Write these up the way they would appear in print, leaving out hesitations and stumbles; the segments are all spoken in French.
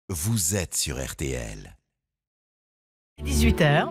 vous êtes sur RTL. 18h.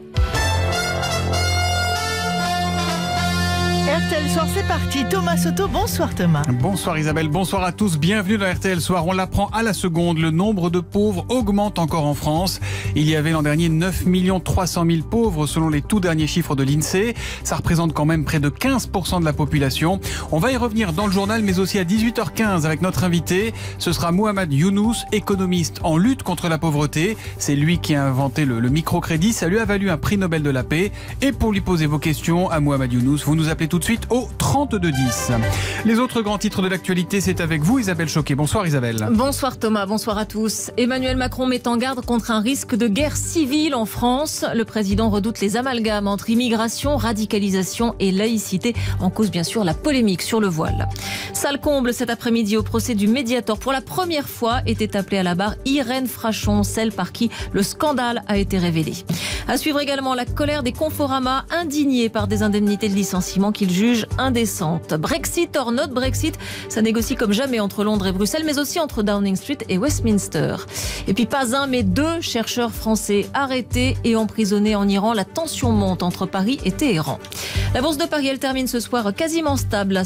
RTL Soir, c'est parti. Thomas Soto, bonsoir Thomas. Bonsoir Isabelle, bonsoir à tous. Bienvenue dans RTL Soir. On l'apprend à la seconde, le nombre de pauvres augmente encore en France. Il y avait l'an dernier 9 300 000 pauvres selon les tout derniers chiffres de l'INSEE. Ça représente quand même près de 15% de la population. On va y revenir dans le journal, mais aussi à 18h15 avec notre invité. Ce sera Mohamed Younous, économiste en lutte contre la pauvreté. C'est lui qui a inventé le microcrédit. Ça lui a valu un prix Nobel de la paix. Et pour lui poser vos questions à Mohamed Younous, vous nous appelez tout de suite au 3210. Les autres grands titres de l'actualité, c'est avec vous Isabelle Choquet. Bonsoir Isabelle. Bonsoir Thomas, bonsoir à tous. Emmanuel Macron met en garde contre un risque de guerre civile en France. Le président redoute les amalgames entre immigration, radicalisation et laïcité. En cause bien sûr la polémique sur le voile. Sale comble cet après-midi au procès du Mediator. Pour la première fois était appelée à la barre Irène Frachon, celle par qui le scandale a été révélé. À suivre également la colère des Conforama, indignés par des indemnités de licenciement qu'ils jugent indécentes. Brexit or not Brexit, ça négocie comme jamais entre Londres et Bruxelles, mais aussi entre Downing Street et Westminster. Et puis pas un, mais deux chercheurs français arrêtés et emprisonnés en Iran. La tension monte entre Paris et Téhéran. La bourse de Paris, elle termine ce soir quasiment stable à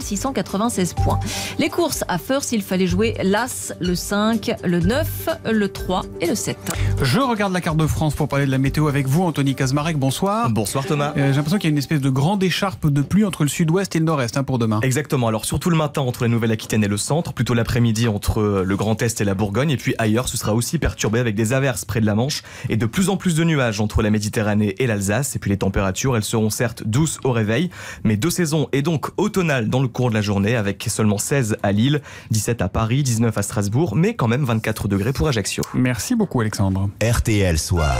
5696 points. Les courses à First, il fallait jouer l'As, le 5, le 9, le 3 et le 7. Je regarde la carte de France pour parler de la météo avec vous, Anthony Kazmarek. Bonsoir. Bonsoir Thomas. J'ai l'impression qu'il y a une espèce de grande écharpe de pluie entre le sud-ouest et le nord-est pour demain. Exactement, alors surtout le matin entre la Nouvelle-Aquitaine et le centre, plutôt l'après-midi entre le Grand Est et la Bourgogne, et puis ailleurs ce sera aussi perturbé avec des averses près de la Manche et de plus en plus de nuages entre la Méditerranée et l'Alsace. Et puis les températures, elles seront certes douces au réveil, mais de saison et donc automnale dans le cours de la journée, avec seulement 16 à Lille, 17 à Paris, 19 à Strasbourg, mais quand même 24 degrés pour Ajaccio. Merci beaucoup Alexandre. RTL Soir.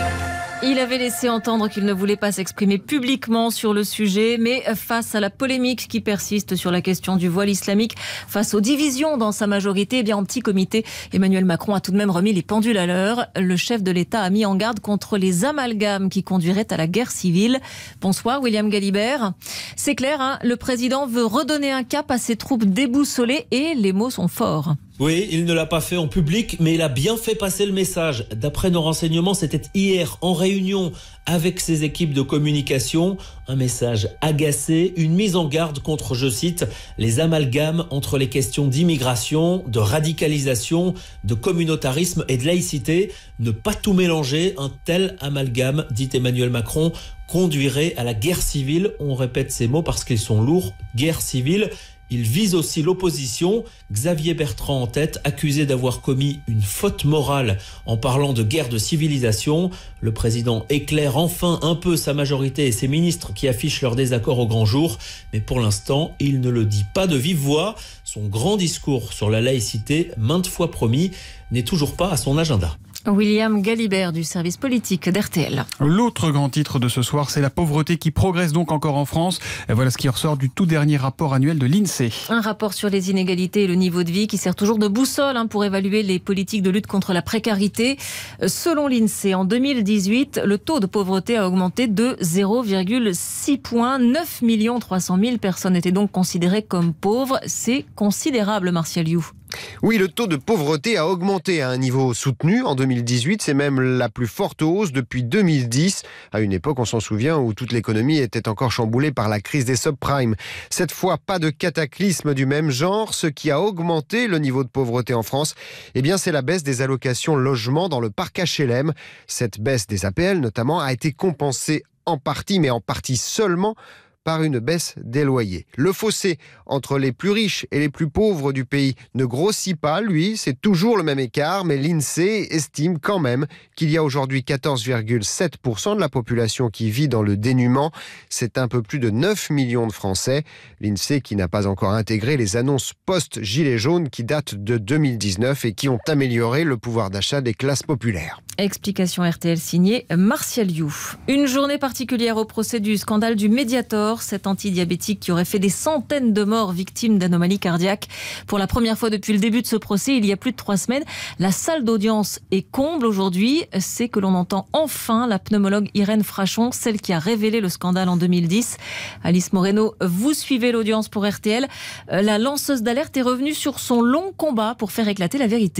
Il avait laissé entendre qu'il ne voulait pas s'exprimer publiquement sur le sujet, mais face à la polémique qui persiste sur la question du voile islamique, face aux divisions dans sa majorité, eh bien en petit comité, Emmanuel Macron a tout de même remis les pendules à l'heure. Le chef de l'État a mis en garde contre les amalgames qui conduiraient à la guerre civile. Bonsoir William Galibert. C'est clair, le président veut redonner un cap à ses troupes déboussolées et les mots sont forts. Oui, il ne l'a pas fait en public, mais il a bien fait passer le message. D'après nos renseignements, c'était hier en réunion avec ses équipes de communication. Un message agacé, une mise en garde contre, je cite, les amalgames entre les questions d'immigration, de radicalisation, de communautarisme et de laïcité. Ne pas tout mélanger, un tel amalgame, dit Emmanuel Macron, conduirait à la guerre civile. On répète ces mots parce qu'ils sont lourds. Guerre civile. Il vise aussi l'opposition, Xavier Bertrand en tête, accusé d'avoir commis une faute morale en parlant de guerre de civilisation. Le président éclaire enfin un peu sa majorité et ses ministres qui affichent leur désaccord au grand jour. Mais pour l'instant, il ne le dit pas de vive voix. Son grand discours sur la laïcité, maintes fois promis, n'est toujours pas à son agenda. William Galibert du service politique d'RTL. L'autre grand titre de ce soir, c'est la pauvreté qui progresse donc encore en France. Et voilà ce qui ressort du tout dernier rapport annuel de l'INSEE. Un rapport sur les inégalités et le niveau de vie qui sert toujours de boussole pour évaluer les politiques de lutte contre la précarité. Selon l'INSEE, en 2018, le taux de pauvreté a augmenté de 0,6 points. 9 300 000 personnes étaient donc considérées comme pauvres. C'est considérable, Martial You. Oui, le taux de pauvreté a augmenté à un niveau soutenu en 2018. C'est même la plus forte hausse depuis 2010, à une époque, on s'en souvient, où toute l'économie était encore chamboulée par la crise des subprimes. Cette fois, pas de cataclysme du même genre. Ce qui a augmenté le niveau de pauvreté en France, eh bien, c'est la baisse des allocations logement dans le parc HLM. Cette baisse des APL, notamment, a été compensée en partie, mais en partie seulement, par une baisse des loyers. Le fossé entre les plus riches et les plus pauvres du pays ne grossit pas, lui, c'est toujours le même écart, mais l'INSEE estime quand même qu'il y a aujourd'hui 14,7% de la population qui vit dans le dénuement. C'est un peu plus de 9 millions de Français. L'INSEE qui n'a pas encore intégré les annonces post-Gilets jaunes qui datent de 2019 et qui ont amélioré le pouvoir d'achat des classes populaires. Explication RTL signée Martial You. Une journée particulière au procès du scandale du Mediator, cet antidiabétique qui aurait fait des centaines de morts victimes d'anomalies cardiaques. Pour la première fois depuis le début de ce procès, il y a plus de 3 semaines, la salle d'audience est comble aujourd'hui. C'est que l'on entend enfin la pneumologue Irène Frachon, celle qui a révélé le scandale en 2010. Alice Moreno, vous suivez l'audience pour RTL. La lanceuse d'alerte est revenue sur son long combat pour faire éclater la vérité.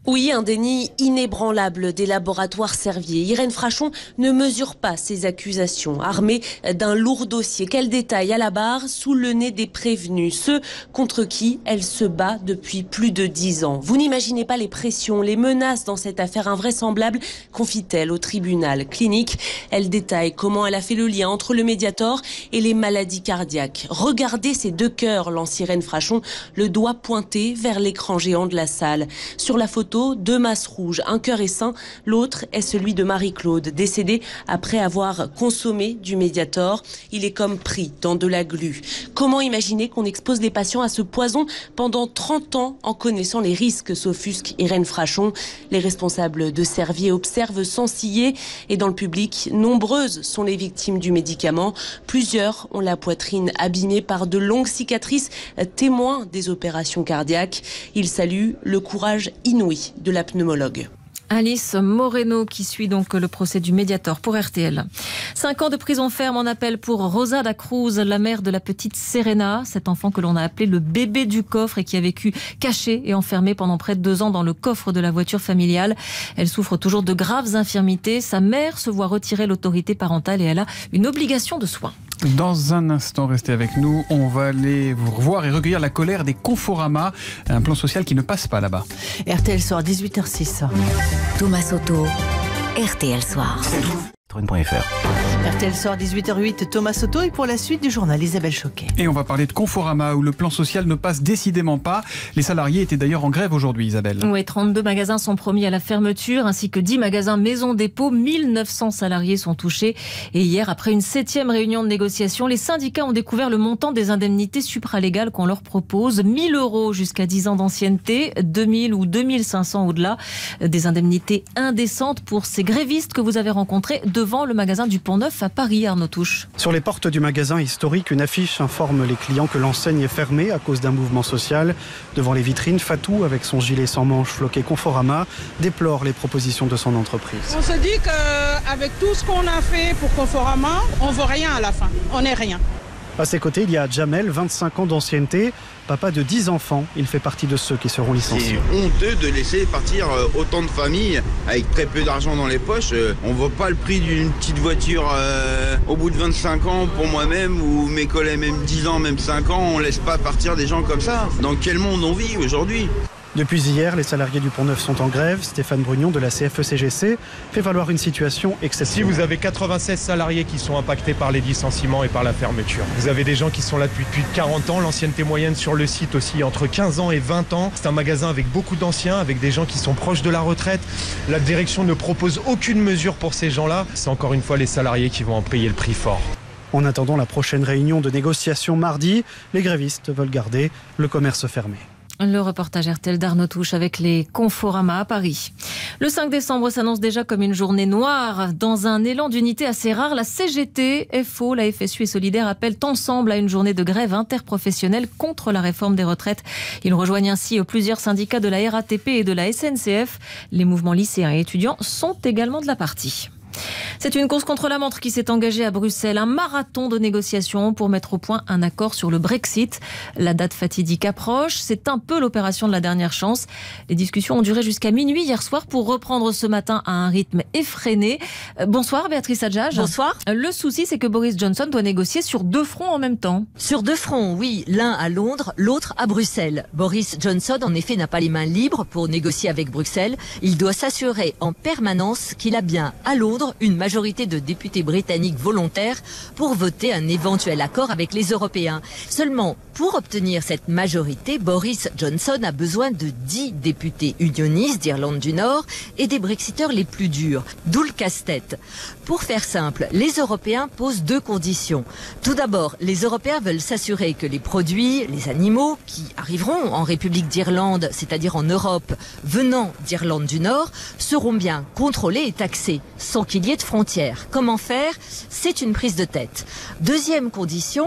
Oui, un déni inébranlable des laboratoires Servier. Irène Frachon ne mesure pas ces accusations, armée d'un lourd dossier qu'elle détaille à la barre sous le nez des prévenus, ceux contre qui elle se bat depuis plus de 10 ans. Vous n'imaginez pas les pressions, les menaces dans cette affaire invraisemblable, confie-t-elle au tribunal clinique. Elle détaille comment elle a fait le lien entre le Mediator et les maladies cardiaques. Regardez ces deux cœurs, lance Irène Frachon, le doigt pointé vers l'écran géant de la salle. Sur la photo, deux masses rouges, un cœur est sain, l'autre est celui de Marie-Claude, décédée après avoir consommé du Mediator. Il est comme pris dans de la glu. Comment imaginer qu'on expose les patients à ce poison pendant 30 ans en connaissant les risques, s'offusque Irène Frachon. Les responsables de Servier observent sans ciller et dans le public, nombreuses sont les victimes du médicament. Plusieurs ont la poitrine abîmée par de longues cicatrices, témoins des opérations cardiaques. Ils saluent le courage inouï de la pneumologue. Alice Moreno qui suit donc le procès du Mediator pour RTL. 5 ans de prison ferme en appel pour Rosa da Cruz, la mère de la petite Serena, cet enfant que l'on a appelé le bébé du coffre et qui a vécu caché et enfermé pendant près de 2 ans dans le coffre de la voiture familiale. Elle souffre toujours de graves infirmités. Sa mère se voit retirer l'autorité parentale et elle a une obligation de soins. Dans un instant, restez avec nous. On va aller vous revoir et recueillir la colère des Conforama, un plan social qui ne passe pas là-bas. RTL Soir, 18h06. Thomas Soto, RTL Soir. RTL Soir, 18h08, Thomas Soto, et pour la suite du journal, Isabelle Choquet. Et on va parler de Conforama, où le plan social ne passe décidément pas. Les salariés étaient d'ailleurs en grève aujourd'hui, Isabelle. Oui, 32 magasins sont promis à la fermeture, ainsi que 10 magasins Maison Dépôt. 1900 salariés sont touchés. Et hier, après une 7e réunion de négociation, les syndicats ont découvert le montant des indemnités supralégales qu'on leur propose. 1 000 € jusqu'à 10 ans d'ancienneté, 2 000 ou 2 500 au-delà. Des indemnités indécentes pour ces grévistes que vous avez rencontrés devant le magasin du Pont-Neuf à Paris, Arnaud Touche. Sur les portes du magasin historique, une affiche informe les clients que l'enseigne est fermée à cause d'un mouvement social. Devant les vitrines, Fatou, avec son gilet sans manches floqué Conforama, déplore les propositions de son entreprise. On se dit qu'avec tout ce qu'on a fait pour Conforama, on ne vaut rien à la fin. On n'est rien. À ses côtés, il y a Jamel, 25 ans d'ancienneté, papa de 10 enfants. Il fait partie de ceux qui seront licenciés. C'est honteux de laisser partir autant de familles avec très peu d'argent dans les poches. On ne voit pas le prix d'une petite voiture au bout de 25 ans pour moi-même ou mes collègues, même 10 ans, même 5 ans. On ne laisse pas partir des gens comme ça. Dans quel monde on vit aujourd'hui ? Depuis hier, les salariés du Pont-Neuf sont en grève. Stéphane Brugnon de la CFE-CGC fait valoir une situation exceptionnelle. Si vous avez 96 salariés qui sont impactés par les licenciements et par la fermeture, vous avez des gens qui sont là depuis plus de 40 ans. L'ancienneté moyenne sur le site aussi entre 15 ans et 20 ans. C'est un magasin avec beaucoup d'anciens, avec des gens qui sont proches de la retraite. La direction ne propose aucune mesure pour ces gens-là. C'est encore une fois les salariés qui vont en payer le prix fort. En attendant la prochaine réunion de négociation mardi, les grévistes veulent garder le commerce fermé. Le reportage RTL d'Arnaud Touche avec les Conforama à Paris. Le 5 décembre s'annonce déjà comme une journée noire. Dans un élan d'unité assez rare, la CGT, FO, la FSU et Solidaire appellent ensemble à une journée de grève interprofessionnelle contre la réforme des retraites. Ils rejoignent ainsi plusieurs syndicats de la RATP et de la SNCF. Les mouvements lycéens et étudiants sont également de la partie. C'est une course contre la montre qui s'est engagée à Bruxelles, un marathon de négociations pour mettre au point un accord sur le Brexit. La date fatidique approche, c'est un peu l'opération de la dernière chance. Les discussions ont duré jusqu'à minuit hier soir pour reprendre ce matin à un rythme effréné. Bonsoir Béatrice Adjage. Bonsoir. Le souci, c'est que Boris Johnson doit négocier sur 2 fronts en même temps. Sur 2 fronts, oui. L'un à Londres, l'autre à Bruxelles. Boris Johnson, en effet, n'a pas les mains libres pour négocier avec Bruxelles. Il doit s'assurer en permanence qu'il a bien à Londres une majorité de députés britanniques volontaires pour voter un éventuel accord avec les Européens. Seulement, pour obtenir cette majorité, Boris Johnson a besoin de 10 députés unionistes d'Irlande du Nord et des Brexiteurs les plus durs, d'où le casse-tête. Pour faire simple, les Européens posent 2 conditions. Tout d'abord, les Européens veulent s'assurer que les produits, les animaux qui arriveront en République d'Irlande, c'est-à-dire en Europe, venant d'Irlande du Nord, seront bien contrôlés et taxés, sans qu'il y ait de frontières. Comment faire ? C'est une prise de tête. Deuxième condition,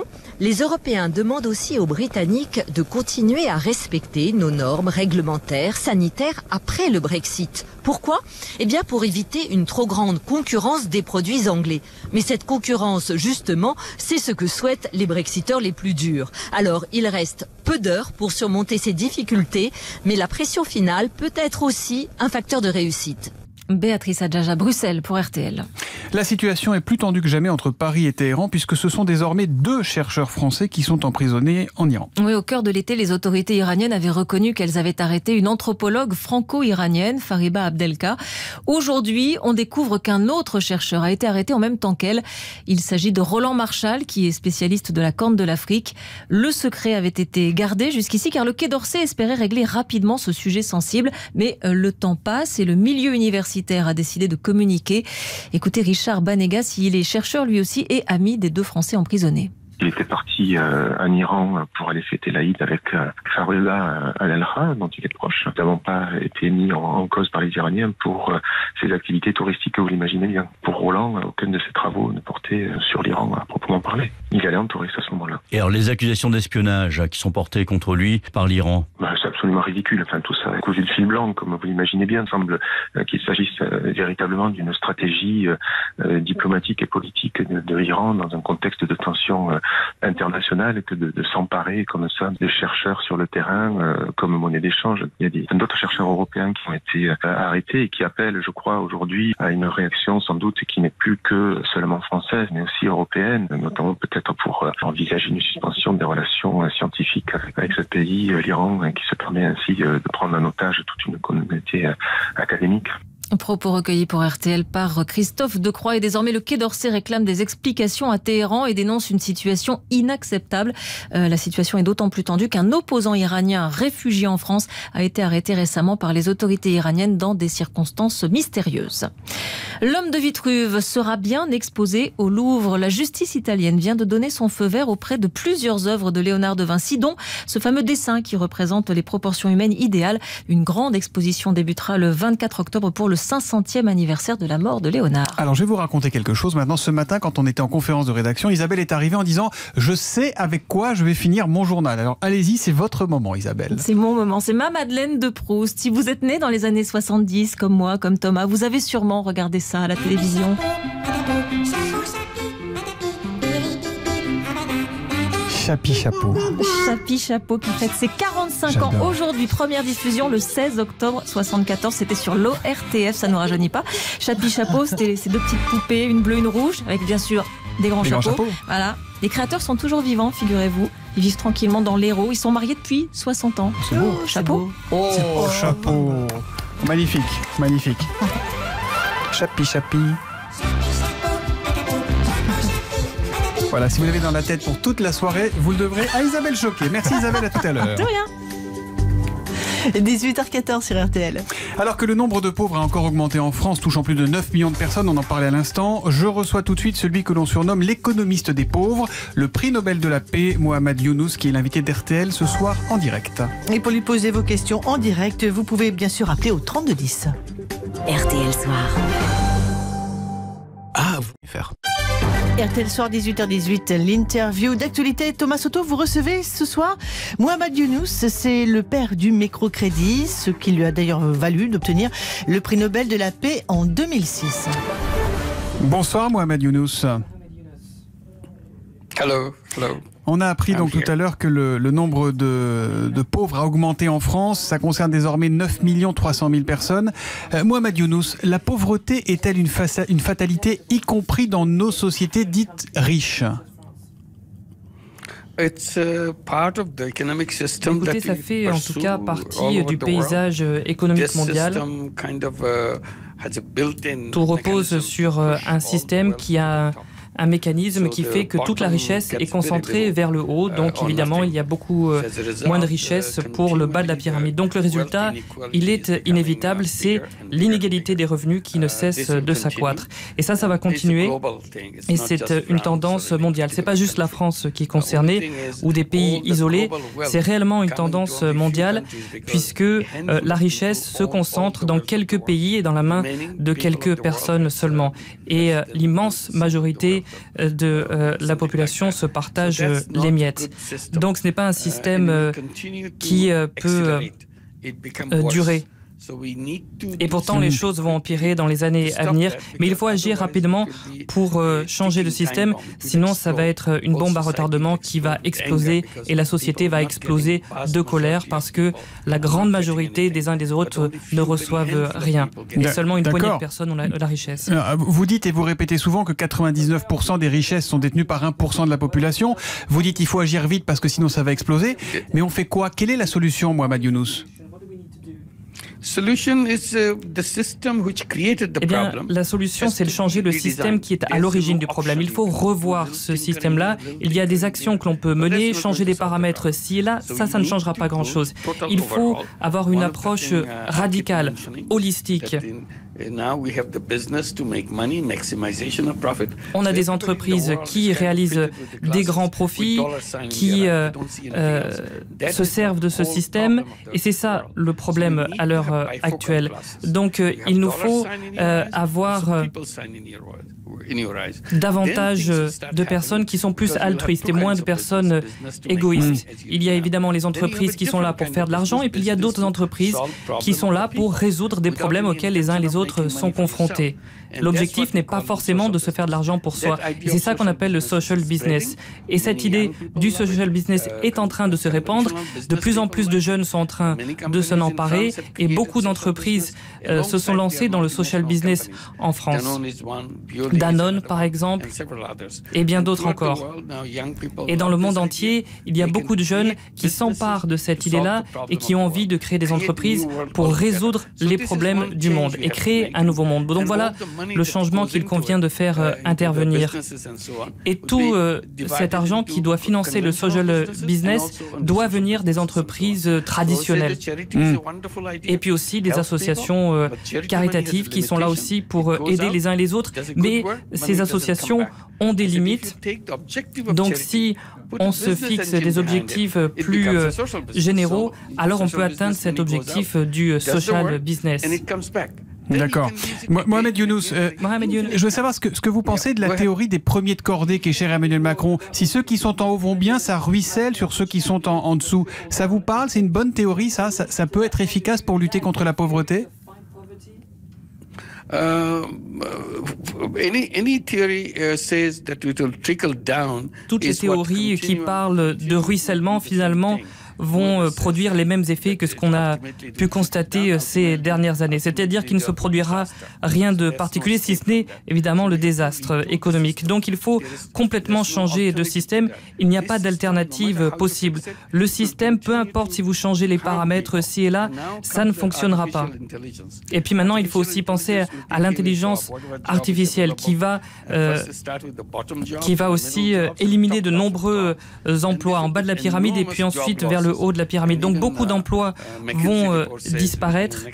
Les Européens demandent aussi aux Britanniques de continuer à respecter nos normes réglementaires, sanitaires après le Brexit. Pourquoi ? Eh bien pour éviter une trop grande concurrence des produits anglais. Mais cette concurrence, justement, c'est ce que souhaitent les Brexiteurs les plus durs. Alors il reste peu d'heures pour surmonter ces difficultés, mais la pression finale peut être aussi un facteur de réussite. Béatrice Adjaja, Bruxelles pour RTL. La situation est plus tendue que jamais entre Paris et Téhéran puisque ce sont désormais 2 chercheurs français qui sont emprisonnés en Iran. Oui, au cœur de l'été, les autorités iraniennes avaient reconnu qu'elles avaient arrêté une anthropologue franco-iranienne, Fariba Abdelka. Aujourd'hui, on découvre qu'un autre chercheur a été arrêté en même temps qu'elle. Il s'agit de Roland Marchal, qui est spécialiste de la Corne de l'Afrique. Le secret avait été gardé jusqu'ici car le Quai d'Orsay espérait régler rapidement ce sujet sensible. Mais le temps passe et le milieu universitaire a décidé de communiquer. Écoutez Richard Banegas, il est chercheur lui aussi et ami des 2 Français emprisonnés. Il était parti en Iran pour aller fêter l'Aïd avec Fariba Al-Elha, dont il est proche. Nous n'avons pas été mis en cause par les Iraniens pour ses activités touristiques, vous l'imaginez bien. Pour Roland, aucun de ses travaux ne portait sur l'Iran à proprement parler. Il allait en touriste à ce moment-là. Et alors les accusations d'espionnage qui sont portées contre lui par l'Iran ? C'est absolument ridicule. Enfin, tout ça est cousu de fil blanc, comme vous l'imaginez bien. Il semble qu'il s'agisse véritablement d'une stratégie diplomatique et politique de l'Iran dans un contexte de tension internationale que de s'emparer comme ça des chercheurs sur le terrain comme monnaie d'échange. Il y a d'autres chercheurs européens qui ont été arrêtés et qui appellent, je crois, aujourd'hui à une réaction sans doute qui n'est plus que seulement française, mais aussi européenne, notamment peut-être pour envisager une suspension des relations scientifiques avec ce pays, l'Iran, qui se permet ainsi de prendre en otage toute une communauté académique. Propos recueillis pour RTL par Christophe Decroix. Et désormais, le Quai d'Orsay réclame des explications à Téhéran et dénonce une situation inacceptable. La situation est d'autant plus tendue qu'un opposant iranien réfugié en France a été arrêté récemment par les autorités iraniennes dans des circonstances mystérieuses. L'homme de Vitruve sera bien exposé au Louvre. La justice italienne vient de donner son feu vert auprès de plusieurs œuvres de Léonard de Vinci, dont ce fameux dessin qui représente les proportions humaines idéales. Une grande exposition débutera le 24 octobre pour le 500e anniversaire de la mort de Léonard. Alors je vais vous raconter quelque chose maintenant. Ce matin, quand on était en conférence de rédaction, Isabelle est arrivée en disant « Je sais avec quoi je vais finir mon journal ». Alors allez-y, c'est votre moment, Isabelle. C'est mon moment, c'est ma Madeleine de Proust. Si vous êtes né dans les années 70, comme moi, comme Thomas, vous avez sûrement regardé ça à la télévision. Chapi Chapeau. Chapi Chapeau qui fête ses 45 ans aujourd'hui. Première diffusion le 16 octobre 74. C'était sur l'ORTF, ça ne nous rajeunit pas. Chapi Chapeau, c'était ces 2 petites poupées, une bleue, une rouge, avec bien sûr des grands chapeaux. Voilà. Les créateurs sont toujours vivants, figurez-vous. Ils vivent tranquillement dans l'Hérault. Ils sont mariés depuis 60 ans. C'est beau. Chapeau. Oh, chapeau. Magnifique, magnifique. Chapi Chapi. Voilà, si vous l'avez dans la tête pour toute la soirée, vous le devrez à Isabelle Choquet. Merci Isabelle, à tout à l'heure. De rien. 18h14 sur RTL. Alors que le nombre de pauvres a encore augmenté en France, touchant plus de 9 millions de personnes, on en parlait à l'instant, je reçois tout de suite celui que l'on surnomme l'économiste des pauvres, le prix Nobel de la paix, Mohamed Younous, qui est l'invité d'RTL ce soir en direct. Et pour lui poser vos questions en direct, vous pouvez bien sûr appeler au 3210. RTL Soir. Ah, vous pouvez faire. RTL Soir, 18h18, l'interview d'actualité. Thomas Soto, vous recevez ce soir Mohamed Younous, c'est le père du microcrédit, ce qui lui a d'ailleurs valu d'obtenir le prix Nobel de la paix en 2006. Bonsoir Mohamed Younous. Hello. On a appris donc tout à l'heure que le nombre de pauvres a augmenté en France. Ça concerne désormais 9 300 000 personnes. Mohamed Younous, la pauvreté est-elle une fatalité, y compris dans nos sociétés dites riches ? Écoutez, ça fait en tout cas partie du paysage économique mondial. Tout repose sur un système qui a un mécanisme qui fait que toute la richesse est concentrée vers le haut. Donc évidemment, il y a beaucoup moins de richesse pour le bas de la pyramide. Donc le résultat, il est inévitable, c'est l'inégalité des revenus qui ne cesse de s'accroître. Et ça va continuer. Et c'est une tendance mondiale. C'est pas juste la France qui est concernée ou des pays isolés. C'est réellement une tendance mondiale puisque la richesse se concentre dans quelques pays et dans la main de quelques personnes seulement. Et l'immense majorité moitié de la population se partage les miettes. Donc ce n'est pas un système qui peut durer. Et pourtant, les choses vont empirer dans les années à venir. Mais il faut agir rapidement pour changer de système. Sinon, ça va être une bombe à retardement qui va exploser et la société va exploser de colère parce que la grande majorité des uns et des autres ne reçoivent rien. Et seulement une poignée de personnes ont la richesse. Vous dites et vous répétez souvent que 99% des richesses sont détenues par 1% de la population. Vous dites qu'il faut agir vite parce que sinon ça va exploser. Mais on fait quoi? Quelle est la solution, Mohamed Younous? Eh bien, la solution, c'est de changer le système qui est à l'origine du problème. Il faut revoir ce système-là. Il y a des actions que l'on peut mener, changer des paramètres ci et là. Ça ne changera pas grand-chose. Il faut avoir une approche radicale, holistique. On a des entreprises qui réalisent des grands profits, qui se servent de ce système, et c'est ça le problème à l'heure actuelle. Donc il nous faut avoir davantage de personnes qui sont plus altruistes et moins de personnes égoïstes. Il y a évidemment les entreprises qui sont là pour faire de l'argent et puis il y a d'autres entreprises qui sont là pour résoudre des problèmes auxquels les uns et les autres sont confrontés. L'objectif n'est pas forcément de se faire de l'argent pour soi. C'est ça qu'on appelle le social business. Et cette idée du social business est en train de se répandre. De plus en plus de jeunes sont en train de s'en emparer et beaucoup d'entreprises se sont lancées dans le social business en France. Danone, par exemple, et bien d'autres encore. Et dans le monde entier, il y a beaucoup de jeunes qui s'emparent de cette idée-là et qui ont envie de créer des entreprises pour résoudre les problèmes du monde et créer un nouveau monde. Donc voilà le changement qu'il convient de faire intervenir. Et tout cet argent qui doit financer le social business doit venir des entreprises traditionnelles. Et puis aussi des associations caritatives qui sont là aussi pour aider les uns et les autres. Mais ces associations ont des limites. Donc si on se fixe des objectifs plus généraux, alors on peut atteindre cet objectif du social business. D'accord. Mohamed Younous, je veux savoir ce que vous pensez de la théorie des premiers de cordée qui est chère à Emmanuel Macron. Si ceux qui sont en haut vont bien, ça ruisselle sur ceux qui sont en dessous. Ça vous parle? C'est une bonne théorie, ça peut être efficace pour lutter contre la pauvreté? Toutes les théories qui parlent de ruissellement, finalement, vont produire les mêmes effets que ce qu'on a pu constater ces dernières années. C'est-à-dire qu'il ne se produira rien de particulier, si ce n'est évidemment le désastre économique. Donc il faut complètement changer de système. Il n'y a pas d'alternative possible. Le système, peu importe si vous changez les paramètres ci et là, ça ne fonctionnera pas. Et puis maintenant, il faut aussi penser à l'intelligence artificielle qui va aussi éliminer de nombreux emplois en bas de la pyramide et puis ensuite vers le haut de la pyramide. Donc beaucoup d'emplois vont disparaître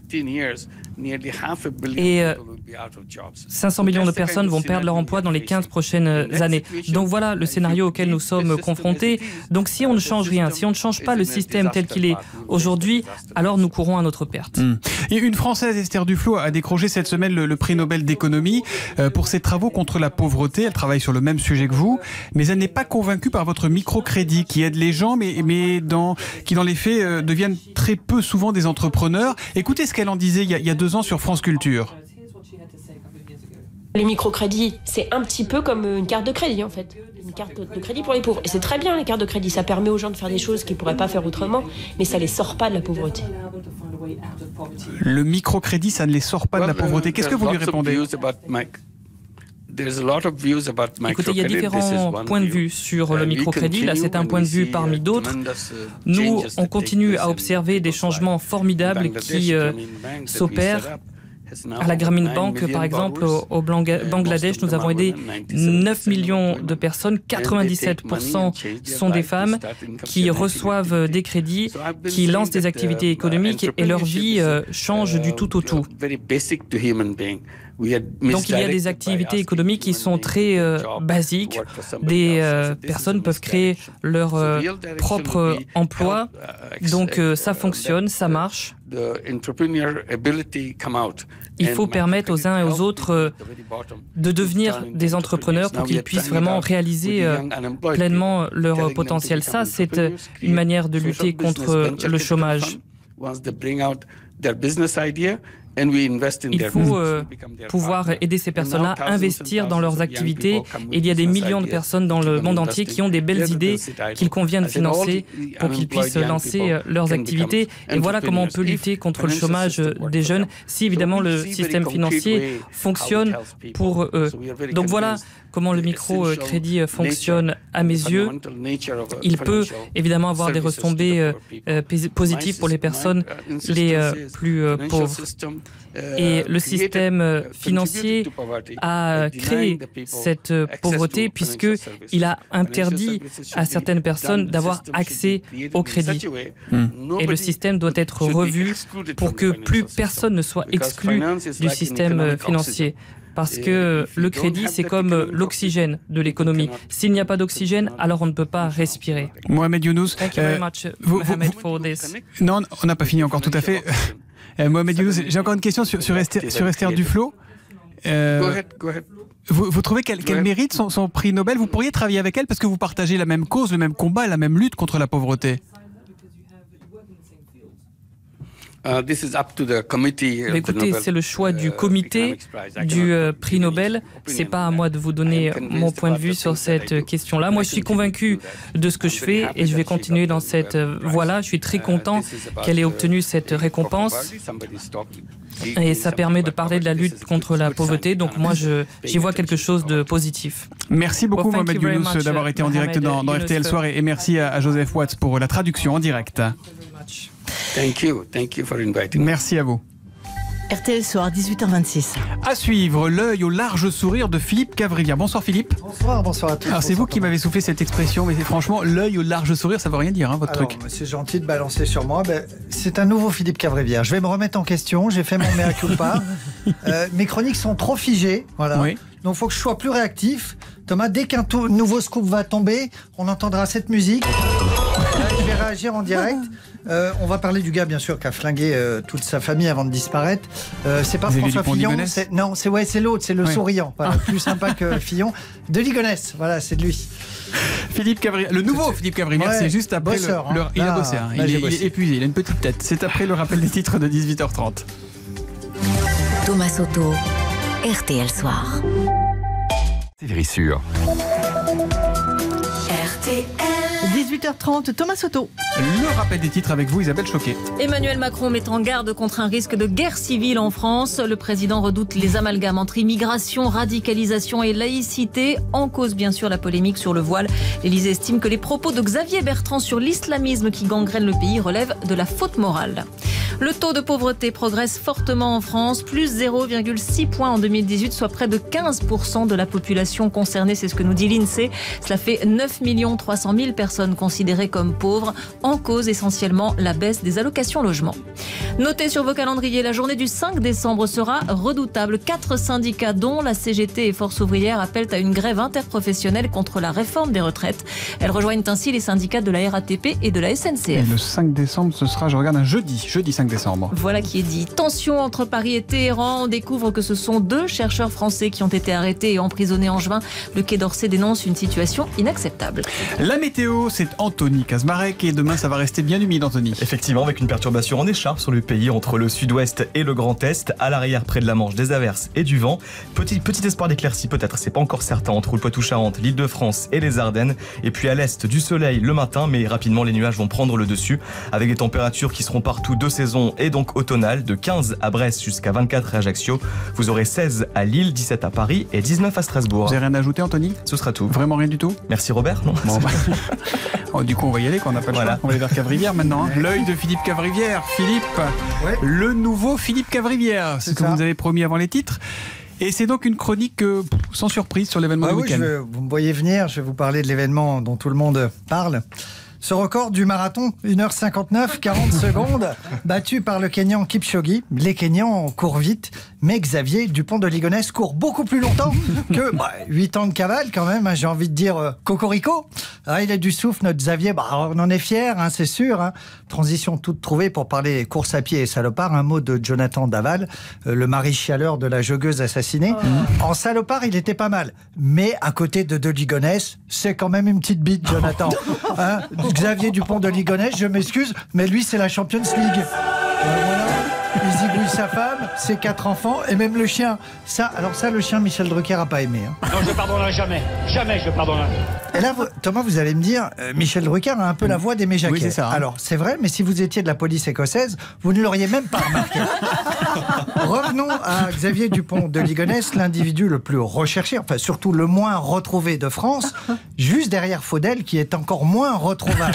et 500 millions de personnes vont perdre leur emploi dans les 15 prochaines années. Donc voilà le scénario auquel nous sommes confrontés. Donc si on ne change rien, si on ne change pas le système tel qu'il est aujourd'hui, alors nous courons à notre perte. Et une Française, Esther Duflo, a décroché cette semaine le prix Nobel d'économie pour ses travaux contre la pauvreté. Elle travaille sur le même sujet que vous, mais elle n'est pas convaincue par votre microcrédit qui aide les gens, mais qui dans les faits deviennent très peu souvent des entrepreneurs. Écoutez ce qu'elle en disait il y a 2 ans sur France Culture. Les microcrédits, c'est un petit peu comme une carte de crédit en fait. Une carte de crédit pour les pauvres. Et c'est très bien les cartes de crédit, ça permet aux gens de faire des choses qu'ils ne pourraient pas faire autrement, mais ça ne les sort pas de la pauvreté. Le microcrédit, ça ne les sort pas de la pauvreté. Qu'est-ce que vous lui répondez ? Écoutez, il y a différents points de vue sur le microcrédit. Là, c'est un point de vue parmi d'autres. Nous, on continue à observer des changements formidables qui s'opèrent. À la Grameen Bank, par exemple, au Bangladesh, nous avons aidé 9 millions de personnes. 97% sont des femmes qui reçoivent des crédits, qui lancent des activités économiques et leur vie change du tout au tout. Donc il y a des activités économiques qui sont très basiques. Des personnes peuvent créer leur propre emploi. Donc ça fonctionne, ça marche. Il faut permettre aux uns et aux autres de devenir des entrepreneurs pour qu'ils puissent vraiment réaliser pleinement leur potentiel. Ça, c'est une manière de lutter contre le chômage. Il faut pouvoir aider ces personnes-là à investir dans leurs activités. Et il y a des millions de personnes dans le monde entier qui ont des belles idées qu'il convient de financer pour qu'ils puissent lancer leurs activités. Et voilà comment on peut lutter contre le chômage des jeunes si évidemment le système financier fonctionne pour eux. Donc voilà comment le microcrédit fonctionne à mes yeux. Il peut évidemment avoir des retombées positives pour les personnes les plus pauvres. Et le système financier a créé cette pauvreté puisqu'il a interdit à certaines personnes d'avoir accès au crédit. Et le système doit être revu pour que plus personne ne soit exclu du système financier. Parce que le crédit, c'est comme l'oxygène de l'économie. S'il n'y a pas d'oxygène, alors on ne peut pas respirer. Mohamed Younous, non, on n'a pas fini encore tout à fait. Mohamed Younous, j'ai encore une question sur Esther Duflo. Vous trouvez qu'elle mérite son prix Nobel? Vous pourriez travailler avec elle parce que vous partagez la même cause, le même combat, la même lutte contre la pauvreté. Écoutez, c'est le choix du comité du prix Nobel. C'est pas à moi de vous donner mon point de vue sur cette question-là. Moi, je suis convaincu de ce que je fais et je vais continuer dans cette voie-là. Je suis très content qu'elle ait obtenu cette récompense. Et ça permet de parler de la lutte contre la pauvreté. Donc moi, j'y vois quelque chose de positif. Merci beaucoup, Mohamed Younous, d'avoir été en direct dans RTL Soir. Et merci à Joseph Watts pour la traduction en direct. Thank you for inviting me. Merci à vous. RTL Soir, 18h26. À suivre, l'œil au large sourire de Philippe Cavrivière. Bonsoir Philippe. Bonsoir à tous. Alors c'est vous qui m'avez soufflé cette expression, mais franchement, l'œil au large sourire, ça veut rien dire, votre truc. C'est gentil de balancer sur moi. C'est un nouveau Philippe Cavrivière. Je vais me remettre en question, j'ai fait mon mea culpa. Mes chroniques sont trop figées, voilà. Oui. Donc il faut que je sois plus réactif. Thomas, dès qu'un nouveau scoop va tomber, on entendra cette musique. Là, je vais réagir en direct. On va parler du gars, bien sûr, qui a flingué toute sa famille avant de disparaître. C'est pas François Fillon. Non, c'est l'autre, c'est le souriant. Voilà, plus sympa que Fillon. De Ligonnès, voilà, c'est de lui. Philippe Cavrivière, le nouveau Philippe Cavrivière, c'est juste après il a bossé, hein. Il est épuisé, il a une petite tête. C'est après le rappel des titres de 18h30. Thomas Soto, RTL Soir. C'est Vérissure. RTL. 18h30, Thomas Soto. Le rappel des titres avec vous, Isabelle Choquet. Emmanuel Macron met en garde contre un risque de guerre civile en France. Le président redoute les amalgames entre immigration, radicalisation et laïcité. En cause, bien sûr, la polémique sur le voile. L'Élysée estime que les propos de Xavier Bertrand sur l'islamisme qui gangrène le pays relèvent de la faute morale. Le taux de pauvreté progresse fortement en France, plus 0,6 points en 2018, soit près de 15% de la population concernée. C'est ce que nous dit l'INSEE. Cela fait 9 300 000 personnes considérées comme pauvres. En cause essentiellement la baisse des allocations logement. Notez sur vos calendriers, la journée du 5 décembre sera redoutable. 4 syndicats, dont la CGT et Force ouvrière, appellent à une grève interprofessionnelle contre la réforme des retraites. Elles rejoignent ainsi les syndicats de la RATP et de la SNCF. Et le 5 décembre, ce sera, je regarde, un jeudi 5 décembre. Voilà qui est dit. Tension entre Paris et Téhéran. On découvre que ce sont 2 chercheurs français qui ont été arrêtés et emprisonnés en juin. Le Quai d'Orsay dénonce une situation inacceptable. La météo, c'est Anthony Kazmarek et demain ça va rester bien humide, Anthony. Effectivement, avec une perturbation en écharpe sur le pays entre le sud-ouest et le Grand Est, à l'arrière près de la Manche, des averses et du vent. Petit espoir d'éclaircie peut-être, c'est pas encore certain, entre le Poitou-Charentes, l'Île-de-France et les Ardennes. Et puis à l'est, du soleil le matin, mais rapidement les nuages vont prendre le dessus, avec des températures qui seront partout de saison et donc automnales, de 15 à Brest jusqu'à 24 à Ajaccio. Vous aurez 16 à Lille, 17 à Paris et 19 à Strasbourg. Vous avez rien à ajouter, Anthony? Ce sera tout. Vraiment rien du tout? Merci Robert. Non, bon, du coup on va y aller quand on n'a pas le choix. On va aller vers Cavrivière maintenant. Hein. L'œil de Philippe Cavrivière. Philippe, le nouveau Philippe Cavrivière. C'est ce que vous nous avez promis avant les titres. Et c'est donc une chronique sans surprise sur l'événement du week-end. Vous me voyez venir, je vais vous parler de l'événement dont tout le monde parle. ce record du marathon, 1h59, 40 secondes, battu par le Kenyan Kipchoge. Les Kenyans courent vite, mais Xavier Dupont de Ligonnès court beaucoup plus longtemps que 8 ans de cavale quand même, hein, j'ai envie de dire cocorico. Ah, il a du souffle, notre Xavier, on en est fiers, hein, c'est sûr. Hein. Transition toute trouvée pour parler course à pied et salopard, un mot de Jonathan Daval, le mari chialeur de la joggeuse assassinée. En salopard, il était pas mal, mais à côté de Ligonnès, c'est quand même une petite bite, Jonathan. Hein, Xavier Dupont de Ligonnès, je m'excuse, mais lui, c'est la Champions League. Voilà. Il zigouille sa femme, ses 4 enfants et même le chien. Ça, le chien, Michel Drucker n'a pas aimé. Hein. Non, je pardonnerai jamais. Jamais je pardonnerai. Et là, Thomas, vous allez me dire, Michel Drucker a un peu la voix d'Aimé Jacquet. Oui, c'est ça. Hein. Alors, c'est vrai, mais si vous étiez de la police écossaise, vous ne l'auriez même pas remarqué. Revenons à Xavier Dupont de Ligonnès, l'individu le plus recherché, enfin surtout le moins retrouvé de France, juste derrière Faudel, qui est encore moins retrouvable.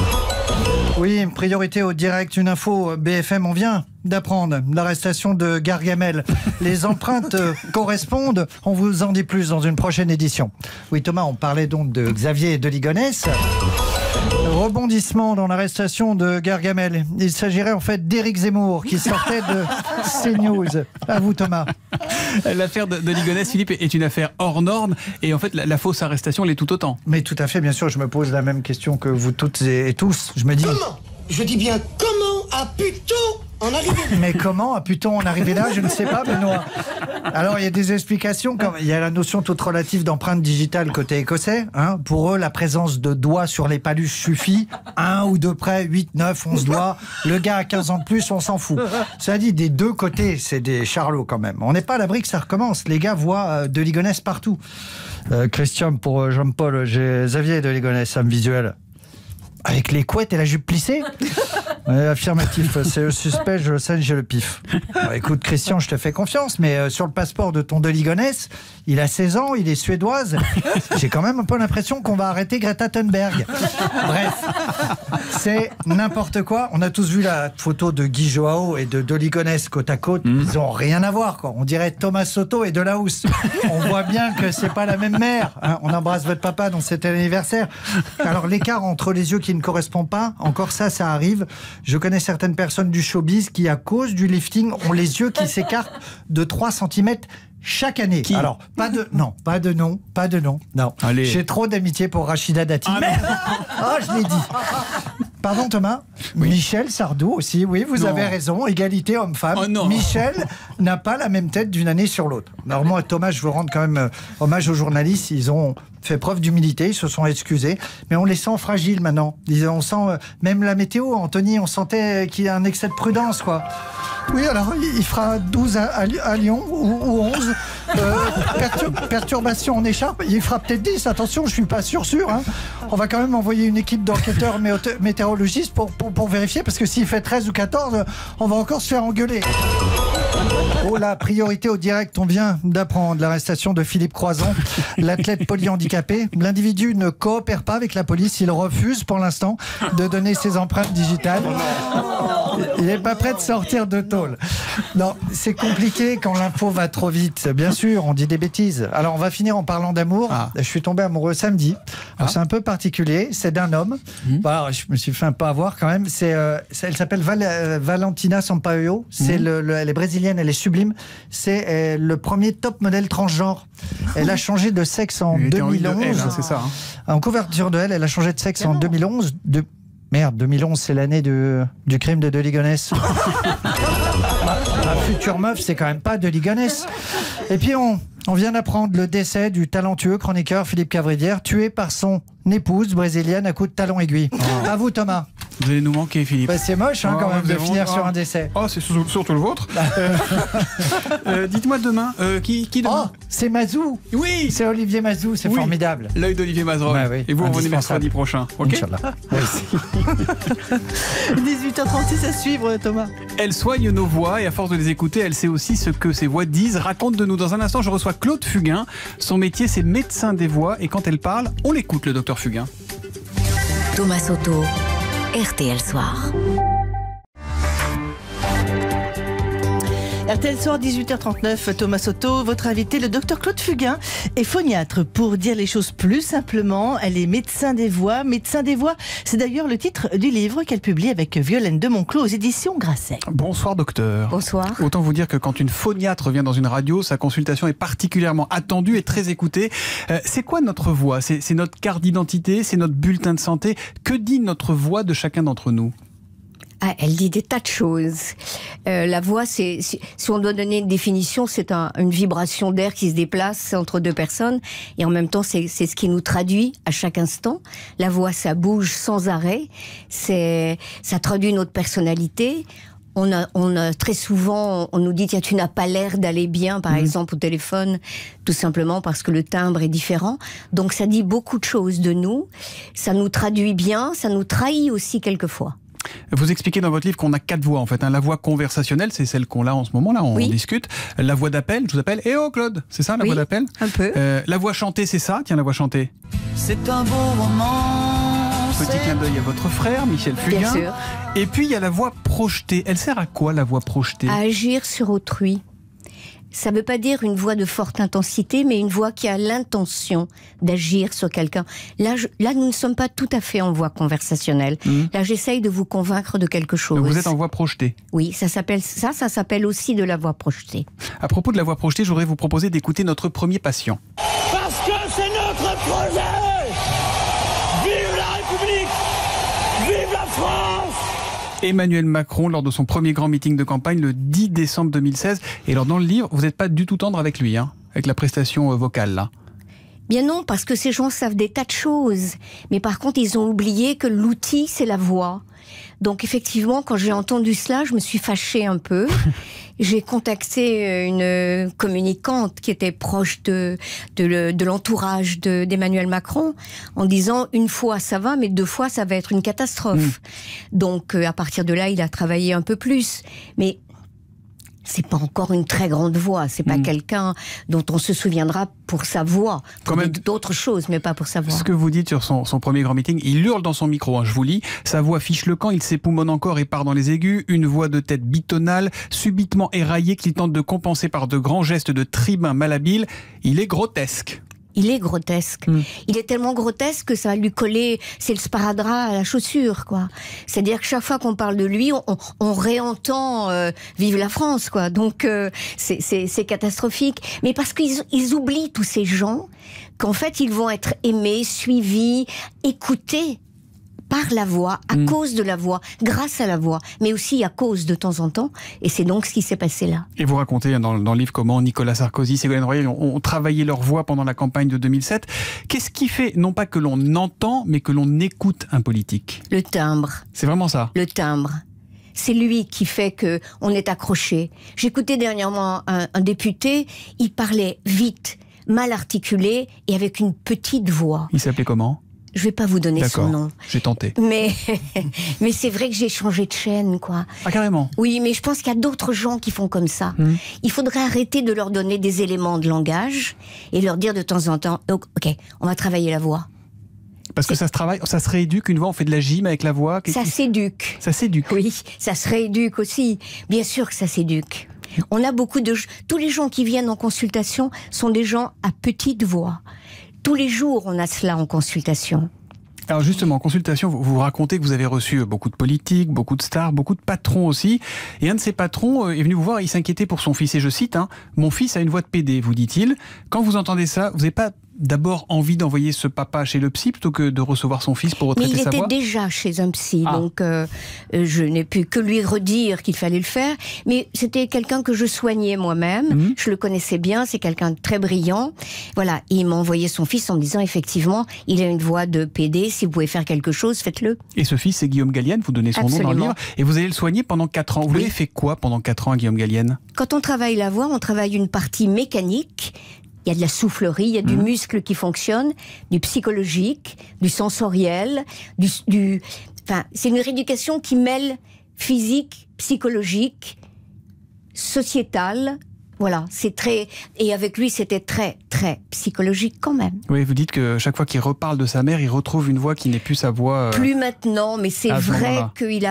Oui, une priorité au direct, une info BFM, on vient d'apprendre l'arrestation de Gargamel. Les empreintes correspondent, on vous en dit plus dans une prochaine édition. Oui Thomas, on parlait donc de Xavier de Ligonnès. Rebondissement dans l'arrestation de Gargamel. Il s'agirait en fait d'Éric Zemmour qui sortait de CNews. À vous Thomas. L'affaire de Ligonnès, Philippe, est une affaire hors norme et en fait la fausse arrestation l'est tout autant. Mais tout à fait, bien sûr, je me pose la même question que vous toutes et tous. Je me dis... Comment ? Je dis bien comment a pu-on en arriver là ? Mais comment a pu-on en arriver là ? Je ne sais pas, Benoît. Alors, il y a des explications. Il y a la notion toute relative d'empreinte digitale côté écossais. Hein. Pour eux, la présence de doigts sur les paluches suffit. 1 ou 2 près, 8, 9, 11 doigts. Le gars a 15 ans de plus, on s'en fout. Ça dit, des deux côtés, c'est des charlots quand même. On n'est pas à l'abri que ça recommence. Les gars voient de Ligonnès partout. Christian, pour Jean-Paul, j'ai Xavier de Ligonnès, âme visuelle. Avec les couettes et la jupe plissée ? Affirmatif, c'est le suspect, je le sais, j'ai le pif. Alors, écoute Christian, je te fais confiance, mais sur le passeport de ton de Ligonnès, il a 16 ans, il est suédoise. J'ai quand même un peu l'impression qu'on va arrêter Greta Thunberg. Bref, c'est n'importe quoi. On a tous vu la photo de Guy Joao et de Ligonnès côte à côte. Ils n'ont rien à voir, quoi. On dirait Thomas Soto et Delahousse. On voit bien que c'est pas la même mère. Hein. On embrasse votre papa dans cet anniversaire. Alors l'écart entre les yeux qui ne correspond pas, encore ça arrive. Je connais certaines personnes du showbiz qui, à cause du lifting, ont les yeux qui s'écartent de 3 cm chaque année. Qui ? Alors, pas de nom. Non. Allez. J'ai trop d'amitié pour Rachida Dati. Je l'ai dit. Pardon Thomas ? Oui. Michel Sardou aussi, oui, vous avez raison, égalité homme-femme. Oh Michel n'a pas la même tête d'une année sur l'autre. Alors moi, Thomas, je veux rendre quand même hommage aux journalistes, ils ont fait preuve d'humilité, ils se sont excusés, mais on les sent fragiles maintenant. On sent, même la météo, Anthony, on sentait qu'il y a un excès de prudence, quoi. Oui, alors il fera 12 à Lyon ou 11. Perturbation en écharpe, il fera peut-être 10, attention, je suis pas sûr. Hein. On va quand même envoyer une équipe d'enquêteurs météorologistes pour vérifier, parce que s'il fait 13 ou 14, on va encore se faire engueuler. Oh, la priorité au direct, on vient d'apprendre l'arrestation de Philippe Croizon, l'athlète polyhandicapé. L'individu ne coopère pas avec la police, il refuse pour l'instant de donner ses empreintes digitales. Il n'est pas prêt de sortir de tôle. Non, c'est compliqué quand l'info va trop vite. Bien sûr, on dit des bêtises. Alors, on va finir en parlant d'amour. Je suis tombé amoureux samedi. C'est un peu particulier. C'est d'un homme. Je me suis fait un peu avoir quand même. Elle s'appelle Valentina Sampaio. Elle est brésilienne, elle est sublime. C'est le premier top modèle transgenre. Elle a changé de sexe en 2011. C'est ça. En couverture de elle a changé de sexe en 2011. Merde, 2011, c'est l'année du crime de Ligonnès. La future meuf, c'est quand même pas de Ligonnès. Et puis on vient d'apprendre le décès du talentueux chroniqueur Philippe Cavrivière, tué par son épouse brésilienne à coups de talon aiguille. À vous Thomas. Vous allez nous manquer, Philippe. C'est moche quand même de finir sur un décès. C'est surtout le vôtre. Dites-moi demain, qui demain ? C'est Mazou. Oui, c'est Olivier Mazou, c'est formidable. L'œil d'Olivier Mazou. Oui. Et vous revenez mercredi prochain. Ok. Inch'Allah. 18h36 à suivre, Thomas. Elle soigne nos voix et à force de les écouter, elle sait aussi ce que ces voix disent. Raconte de nous. Dans un instant, je reçois Claude Fugain. Son métier, c'est médecin des voix. Et quand elle parle, on l'écoute, le docteur Fugain. Thomas Soto, RTL Soir. RTL Soir, 18h39, Thomas Soto, votre invité, le docteur Claude Fugain, est phoniatre. Pour dire les choses plus simplement, elle est médecin des voix. Médecin des voix, c'est d'ailleurs le titre du livre qu'elle publie avec Violaine de Monclos aux éditions Grasset. Bonsoir docteur. Bonsoir. Autant vous dire que quand une phoniatre vient dans une radio, sa consultation est particulièrement attendue et très écoutée. C'est quoi notre voix ? C'est notre carte d'identité, c'est notre bulletin de santé. Que dit notre voix de chacun d'entre nous ? Elle dit des tas de choses. La voix, si on doit donner une définition, c'est une vibration d'air qui se déplace entre deux personnes. Et en même temps, c'est ce qui nous traduit à chaque instant. La voix, ça bouge sans arrêt. Ça traduit notre personnalité. On a très souvent, on nous dit, tiens, tu n'as pas l'air d'aller bien, par exemple, au téléphone, tout simplement parce que le timbre est différent. Donc, ça dit beaucoup de choses de nous. Ça nous traduit bien, ça nous trahit aussi quelquefois. Vous expliquez dans votre livre qu'on a 4 voix en fait. La voix conversationnelle, c'est celle qu'on a en ce moment, là, on discute. La voix d'appel, je vous appelle. Eh oh Claude, c'est ça la voix d'appel ? Un peu. La voix chantée, c'est ça ? Tiens, la voix chantée. C'est un beau moment. Petit clin d'œil à votre frère, Michel Fugain. Bien sûr. Et puis il y a la voix projetée. Elle sert à quoi la voix projetée ? À agir sur autrui. Ça ne veut pas dire une voix de forte intensité, mais une voix qui a l'intention d'agir sur quelqu'un. Là, nous ne sommes pas tout à fait en voix conversationnelle. Là, j'essaye de vous convaincre de quelque chose. Donc vous êtes en voix projetée. Oui, ça s'appelle aussi de la voix projetée. À propos de la voix projetée, je voudrais vous proposer d'écouter notre premier patient. Parce que c'est notre projet. Vive la République. Vive la France. Emmanuel Macron, lors de son premier grand meeting de campagne le 10 décembre 2016. Et alors dans le livre, vous n'êtes pas du tout tendre avec lui, avec la prestation vocale là. Bien non, parce que ces gens savent des tas de choses. Mais par contre, ils ont oublié que l'outil, c'est la voix. Donc effectivement, quand j'ai entendu cela, je me suis fâchée un peu. J'ai contacté une communicante qui était proche de l'entourage d'Emmanuel Macron en disant une fois ça va, mais 2 fois ça va être une catastrophe. Donc à partir de là, il a travaillé un peu plus. Mais c'est pas encore une très grande voix, c'est pas quelqu'un dont on se souviendra pour sa voix, pour d'autres choses, mais pas pour sa voix. Ce que vous dites sur son premier grand meeting, il hurle dans son micro, je vous lis, sa voix fiche le camp, il s'époumonne encore et part dans les aigus, une voix de tête bitonale, subitement éraillée qu'il tente de compenser par de grands gestes de tribun malhabile, il est grotesque. Il est grotesque. Il est tellement grotesque que ça va lui coller, c'est le sparadrap à la chaussure, quoi. C'est-à-dire que chaque fois qu'on parle de lui, on réentend Vive la France, quoi. Donc c'est catastrophique. Mais parce qu'ils oublient tous ces gens qu'en fait ils vont être aimés, suivis, écoutés par la voix, à cause de la voix, grâce à la voix, mais aussi à cause de temps en temps. Et c'est donc ce qui s'est passé là. Et vous racontez dans le livre comment Nicolas Sarkozy, Ségolène Royal ont travaillé leur voix pendant la campagne de 2007. Qu'est-ce qui fait, non pas que l'on entend, mais que l'on écoute un politique ? Le timbre. C'est vraiment ça ? Le timbre. C'est lui qui fait qu'on est accroché. J'écoutais dernièrement un député, il parlait vite, mal articulé et avec une petite voix. Il s'appelait comment ? Je vais pas vous donner son nom. J'ai tenté. Mais c'est vrai que j'ai changé de chaîne, quoi. Ah, carrément. Oui, mais je pense qu'il y a d'autres gens qui font comme ça. Il faudrait arrêter de leur donner des éléments de langage et leur dire de temps en temps, ok, on va travailler la voix. Parce que ça se travaille, ça se rééduque une voix, on fait de la gym avec la voix. Ça s'éduque. Ça s'éduque. Oui, ça se rééduque aussi. Bien sûr que ça s'éduque. On a beaucoup de... Tous les gens qui viennent en consultation sont des gens à petite voix. Tous les jours, on a cela en consultation. Alors justement, en consultation, vous racontez que vous avez reçu beaucoup de politiques, beaucoup de stars, beaucoup de patrons aussi. Et un de ces patrons est venu vous voir et il s'inquiétait pour son fils. Et je cite, mon fils a une voix de PD, vous dit-il. Quand vous entendez ça, vous n'avez pas d'abord envie d'envoyer ce papa chez le psy plutôt que de recevoir son fils pour retraiter sa voix ? Mais il était déjà chez un psy, donc je n'ai pu que lui redire qu'il fallait le faire. Mais c'était quelqu'un que je soignais moi-même, je le connaissais bien, c'est quelqu'un de très brillant. Voilà, il m'a envoyé son fils en me disant effectivement, il a une voix de PD, si vous pouvez faire quelque chose, faites-le. Et ce fils, c'est Guillaume Gallienne, vous donnez son nom dans le livre, et vous allez le soigner pendant 4 ans. Vous l'avez fait quoi pendant 4 ans à Guillaume Gallienne ? Quand on travaille la voix, on travaille une partie mécanique. Il y a de la soufflerie, il y a du muscle qui fonctionne, du psychologique, du sensoriel, enfin, c'est une rééducation qui mêle physique, psychologique, sociétale Voilà, c'est très... Et avec lui, c'était très, très psychologique quand même. Oui, vous dites que chaque fois qu'il reparle de sa mère, il retrouve une voix qui n'est plus sa voix... Plus maintenant, mais c'est vrai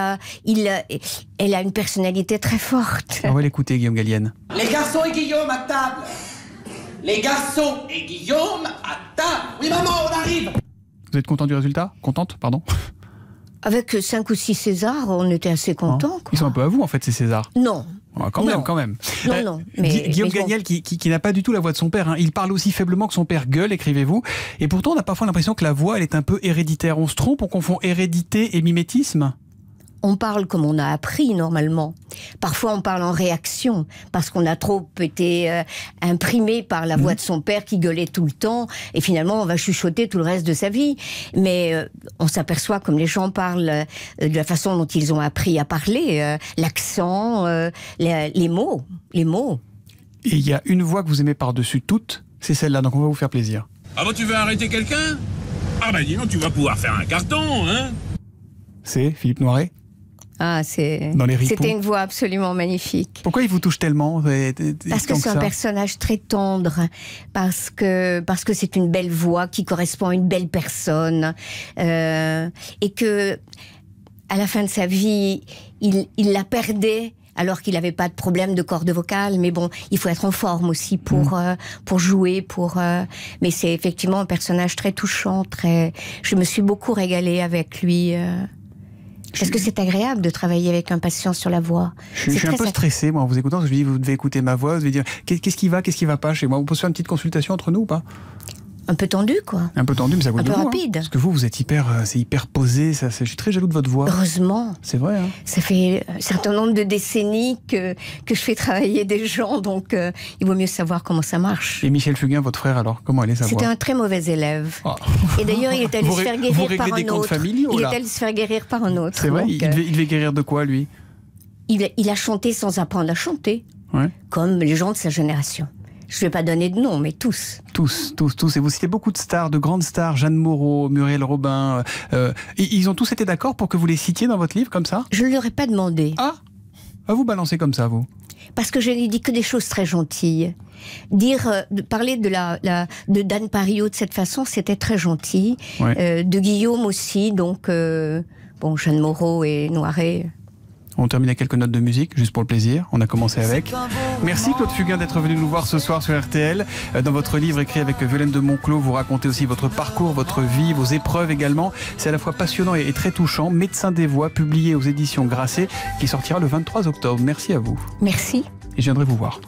elle a une personnalité très forte. On va l'écouter, Guillaume Gallienne. Les garçons et Guillaume à table. Les garçons et Guillaume à table. Oui, maman, on arrive. Vous êtes content du résultat? Contente, pardon? Avec 5 ou 6 Césars, on était assez contents. Ils sont un peu à vous, en fait, ces Césars. Non. Quand même. Non. Mais Guillaume Gallienne, qui n'a pas du tout la voix de son père. Hein. Il parle aussi faiblement que son père gueule, écrivez-vous. Et pourtant, on a parfois l'impression que la voix, elle est un peu héréditaire. On se trompe, on confond hérédité et mimétisme? On parle comme on a appris normalement. Parfois on parle en réaction parce qu'on a trop été imprimé par la voix de son père qui gueulait tout le temps et finalement on va chuchoter tout le reste de sa vie. Mais on s'aperçoit comme les gens parlent de la façon dont ils ont appris à parler, l'accent, les mots. Et il y a une voix que vous aimez par-dessus toutes, c'est celle-là, donc on va vous faire plaisir. Ah bon, tu veux arrêter quelqu'un? Ah bah dis donc, tu vas pouvoir faire un carton, hein? C'est Philippe Noiret? Ah, c'était une voix absolument magnifique. Pourquoi il vous touche tellement? Parce que c'est un personnage très tendre, parce que c'est une belle voix qui correspond à une belle personne, et que à la fin de sa vie, il la perdait. Alors qu'il n'avait pas de problème de corde vocale, mais bon, il faut être en forme aussi pour jouer, mais c'est effectivement un personnage très touchant, je me suis beaucoup régalée avec lui. Parce que c'est agréable de travailler avec un patient sur la voix. Je suis un peu stressé, moi, en vous écoutant, parce que je me dis, vous devez écouter ma voix, vous devez dire, qu'est-ce qui va pas chez moi? On peut se faire une petite consultation entre nous ou pas? Un peu tendu, quoi. Un peu tendu, mais ça vaut le coup. Un peu rapide. Parce que vous êtes c'est hyper posé, je suis très jaloux de votre voix. Heureusement. C'est vrai, hein. Ça fait un certain nombre de décennies que je fais travailler des gens, donc il vaut mieux savoir comment ça marche. Et Michel Fugain, votre frère, alors, comment elle est sa voix? C'était un très mauvais élève. Oh. Et d'ailleurs, il est allé se faire guérir par un autre. Il est allé se faire guérir par un autre. C'est vrai, il devait guérir de quoi, lui? Il a chanté sans apprendre à chanter, comme les gens de sa génération. Je ne vais pas donner de nom, mais tous. Tous. Et vous citez beaucoup de stars, de grandes stars, Jeanne Moreau, Muriel Robin. Ils ont tous été d'accord pour que vous les citiez dans votre livre, comme ça? Je ne leur ai pas demandé. Ah, vous balancez comme ça, vous? Parce que je n'ai dit que des choses très gentilles. Parler de Dan Parillo de cette façon, c'était très gentil. De Guillaume aussi, donc Jeanne Moreau et Noiret. On termine avec quelques notes de musique, juste pour le plaisir. On a commencé avec. Merci Claude Fugain d'être venu nous voir ce soir sur RTL. Dans votre livre écrit avec Violaine de Monclos, vous racontez aussi votre parcours, votre vie, vos épreuves également. C'est à la fois passionnant et très touchant. Médecin des voix, publié aux éditions Grasset, qui sortira le 23 octobre. Merci à vous. Merci. Et je viendrai vous voir.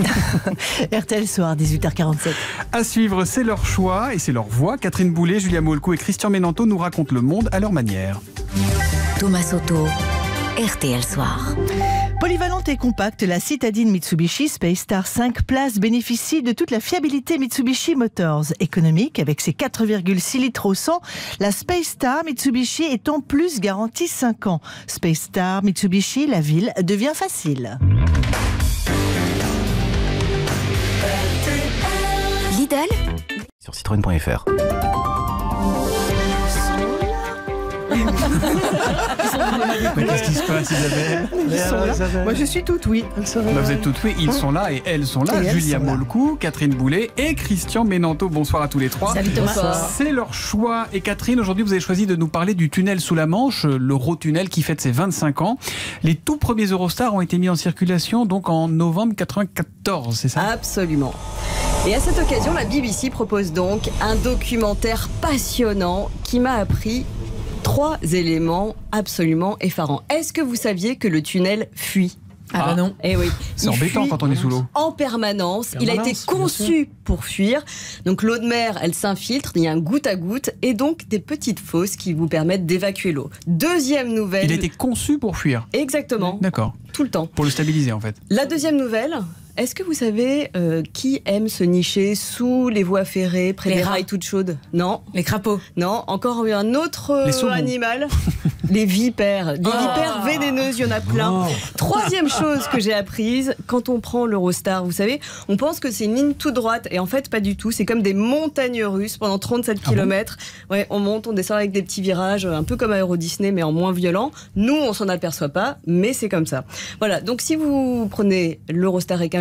RTL Soir, 18h47. À suivre, c'est leur choix et c'est leur voix. Catherine Boulet, Julia Molko et Christian Menanto nous racontent le monde à leur manière. Thomas Soto, RTL Soir. Polyvalente et compacte, la citadine Mitsubishi Space Star 5 places bénéficie de toute la fiabilité Mitsubishi Motors. Économique, avec ses 4,6 litres au 100, la Space Star Mitsubishi est en plus garantie 5 ans. Space Star Mitsubishi, la ville devient facile. Lidl sur citroën.fr. Mais qu'est-ce qui se passe, Isabelle? Moi je suis toute oui. Vous êtes toutes oui, ils sont là et elles sont là. Julia Molko, Catherine Boulet et Christian Menanto. Bonsoir à tous les trois. Salut Thomas. C'est leur choix. Et Catherine, aujourd'hui vous avez choisi de nous parler du tunnel sous la Manche, l'Eurotunnel qui fête ses 25 ans. Les tout premiers Eurostars ont été mis en circulation donc en novembre 94, c'est ça? Absolument. Et à cette occasion, la BBC propose donc un documentaire passionnant qui m'a appris 3 éléments absolument effarants. Est-ce que vous saviez que le tunnel fuit? Ah bah non. Eh oui. C'est embêtant quand on est sous l'eau. En permanence. Il a été conçu pour fuir. Donc l'eau de mer, elle s'infiltre, il y a un goutte à goutte et donc des petites fosses qui vous permettent d'évacuer l'eau. Deuxième nouvelle. Il a été conçu pour fuir. Exactement. D'accord. Tout le temps. Pour le stabiliser en fait. La deuxième nouvelle. Est-ce que vous savez qui aime se nicher sous les voies ferrées, près des rails toutes chaudes? Non. Les crapauds? Non. Encore un autre animal. Les vipères. Des vipères vénéneuses, il y en a plein. Troisième chose que j'ai apprise, quand on prend l'Eurostar, vous savez, on pense que c'est une ligne toute droite. Et en fait, pas du tout. C'est comme des montagnes russes pendant 37 km. Ouais, on monte, on descend avec des petits virages, un peu comme à Euro Disney, mais en moins violent. Nous, on s'en aperçoit pas, mais c'est comme ça. Voilà. Donc, si vous prenez l'Eurostar Équin